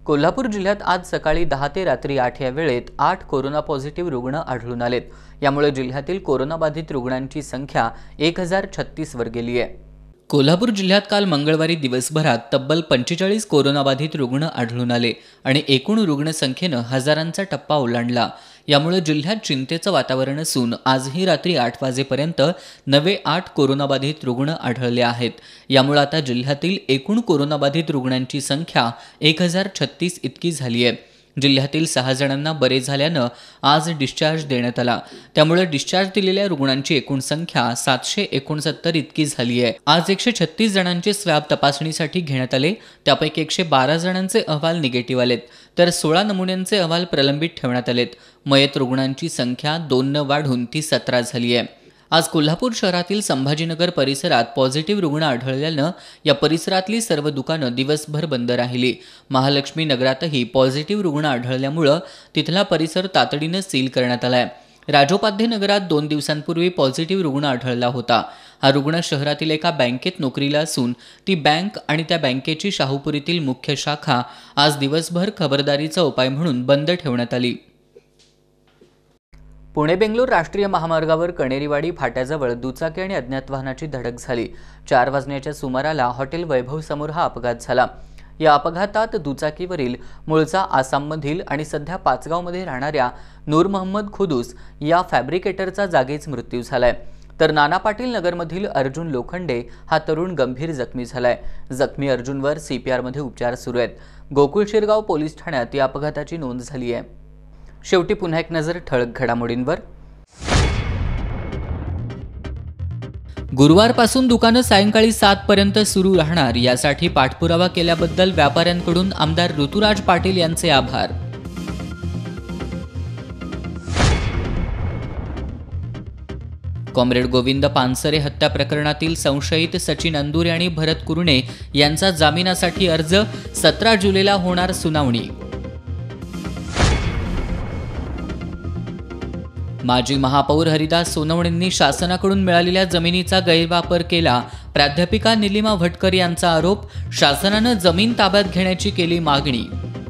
कोल्हापूर जिल्ह्यात आज सकाळी दहा ते रात्री आठ या वेळेत आठ कोरोना पॉझिटिव्ह रुग्ण आढळून आलेत. यामुळे जिल्ह्यातील कोरोनाबाधित रुग्णांची संख्या एक हजार छत्तीस वर गेली आहे. कोल्हापूर जिल्ह्यात काल मंगळवारी दिवसभरात तब्बल पंचेचाळीस कोरोनाबाधित रुग्ण आढळून आले आणि एकूण रुग्णसंख्येनं हजारांचा टप्पा ओलांडला. यामुळे जिल्ह्यात चिंतेचं वातावरण असून आजही रात्री आठ वाजेपर्यंत नवे आठ कोरोनाबाधित रुग्ण आढळले आहेत. यामुळे आता जिल्ह्यातील एकूण कोरोनाबाधित रुग्णांची संख्या एक हजार छत्तीस इतकी झाली आहे. जिल्ह्यातील सहा जणांना बरे झाल्यानं आज डिस्चार्ज देण्यात आला. त्यामुळे डिस्चार्ज दिलेल्या रुग्णांची एकूण संख्या सातशे एकोणसत्तर इतकी झाली आहे. आज एकशे छत्तीस जणांचे स्वॅब तपासणीसाठी घेण्यात आले. त्यापैकी एकशे बारा जणांचे अहवाल निगेटिव्ह आलेत, तर सोळा नमुन्यांचे अहवाल प्रलंबित ठेवण्यात आलेत. मयत रुग्णांची संख्या दोन न वाढून ती सतरा झाली आहे. आज कोल्हापूर शहरातील संभाजीनगर परिसरात पॉझिटिव्ह रुग्ण आढळल्यानं या परिसरातली सर्व दुकानं दिवसभर बंद राहिली. महालक्ष्मी नगरातही पॉझिटिव्ह रुग्ण आढळल्यामुळं तिथला परिसर तातडीनं सील करण्यात आलाय. राजोपाध्ये नगरात दोन दिवसांपूर्वी पॉझिटिव्ह रुग्ण आढळला होता. हा रुग्ण शहरातील एका बँकेत नोकरीला असून ती बँक आणि त्या बँकेची शाहूपुरीतील मुख्य शाखा आज दिवसभर खबरदारीचा उपाय म्हणून बंद ठेवण्यात आली. पुणे बेंगलोर राष्ट्रीय महामार्गावर कणेरीवाडी फाट्याजवळ दुचाकी आणि अज्ञात वाहनाची धडक झाली. चार वाजण्याच्या सुमाराला हॉटेल वैभव समोर हा अपघात झाला. या अपघातात दुचाकीवरील मूळचा आसाममधील आणि सध्या पाचगावमध्ये राहणाऱ्या नूर मोहम्मद खुदूस या फॅब्रिकेटरचा जागीच मृत्यू झालाय. तर नाना पाटील नगरमधील अर्जुन लोखंडे हा तरुण गंभीर जखमी झालाय. जखमी अर्जुनवर सीपीआरमध्ये उपचार सुरू आहेत. गोकुळ शिरगाव पोलीस ठाण्यात या अपघाताची नोंद झाली आहे. शेवटी पुन्हा एक नजर ठळक घडामोडींवर. गुरुवारपासून दुकानं सायंकाळी सात पर्यंत सुरू राहणार यासाठी पाठपुरावा केल्याबद्दल व्यापाऱ्यांकडून आमदार ऋतुराज पाटील यांचे आभार. कॉम्रेड गोविंद पानसरे हत्या प्रकरणातील संशयित सचिन अंदुरे आणि भरत कुरणे यांचा जामिनासाठी अर्ज. सतरा जुलैला होणार सुनावणी. माजी महापौर हरिदास सोनवणेंनी शासनाकडून मिळालेल्या जमिनीचा गैरवापर केला. प्राध्यापिका निलिमा भटकर यांचा आरोप. शासनानं जमीन ताब्यात घेण्याची केली मागणी.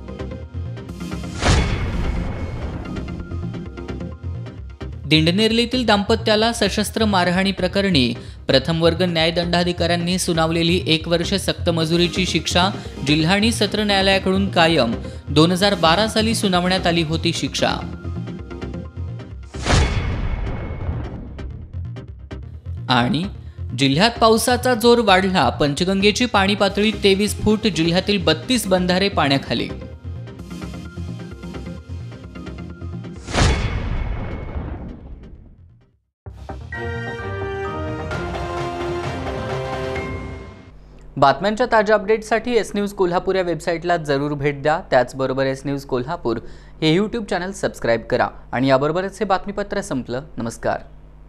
दिंडनेरलीतील दाम्पत्याला सशस्त्र मारहाणी प्रकरणी प्रथम वर्ग न्यायदंडाधिकाऱ्यांनी सुनावलेली एक वर्ष सक्तमजुरीची शिक्षा जिल्हा आणि सत्र न्यायालयाकडून कायम. दोन हजार बारा साली सुनावण्यात आली होती शिक्षा. आणि जिल्ह्यात पावसाचा जोर वाढला. पंचगंगेची पाणी पातळी तेवीस फूट. जिल्ह्यातील बत्तीस बंधारे पाण्याखाली. बातम्यांच्या ताज्या अपडेट्ससाठी एस न्यूज कोल्हापूर या वेबसाईटला जरूर भेट द्या. त्याचबरोबर एस न्यूज कोल्हापूर हे यूट्यूब चॅनल सबस्क्राईब करा. आणि याबरोबरच हे बातमीपत्र संपलं. नमस्कार.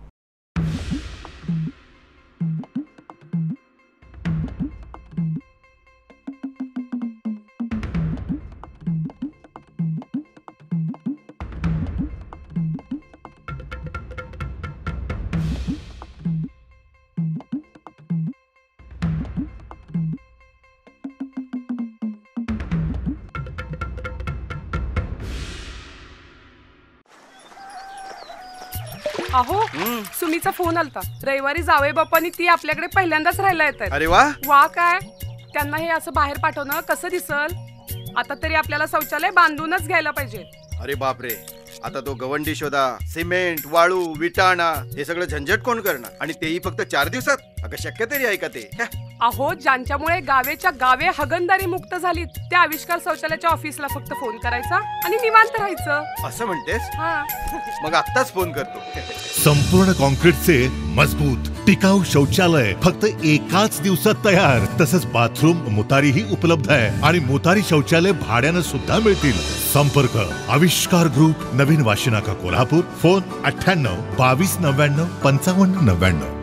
अहो सुमीचा फोन आलता. रविवारी जावई बापांनी ती आपल्याकडे पहिल्यांदाच राहायला येतात. अरे वा वा काय त्यांना हे असं बाहेर पाठवणं कसं दिसल. आता तरी आपल्याला शौचालय बांधूनच घ्यायला पाहिजे. अरे बापरे, आता तो गवंडी शोधा, सिमेंट, वाळू, विटाणा हे सगळं झंझट कोण करणार, आणि तेही फक्त चार दिवसात. अगं शक्य तरी आहे का ते? अहो ज्यांच्यामुळे गावेच्या गावे हगणदारी मुक्त झाली त्या आविष्कार शौचालयाच्या ऑफिसला फक्त फोन करायचा आणि निवांत राहायचं. असं म्हणतेस? हा मग आत्ताच फोन करतो. संपूर्ण कॉन्क्रीटचे मजबूत टिकाऊ शौचालय फक्त एकाच दिवसात तयार. तसंच बाथरूम मुतारीही उपलब्ध आहे आणि मुतारी शौचालय भाड्यानं सुद्धा मिळतील. संपर्क आविष्कार ग्रुप, नवीन वाशिनाका, कोल्हापूर. फोन अठ्ठ्याण्णव बावीस नव्याण्णव पंचावन्न नव्याण्णव.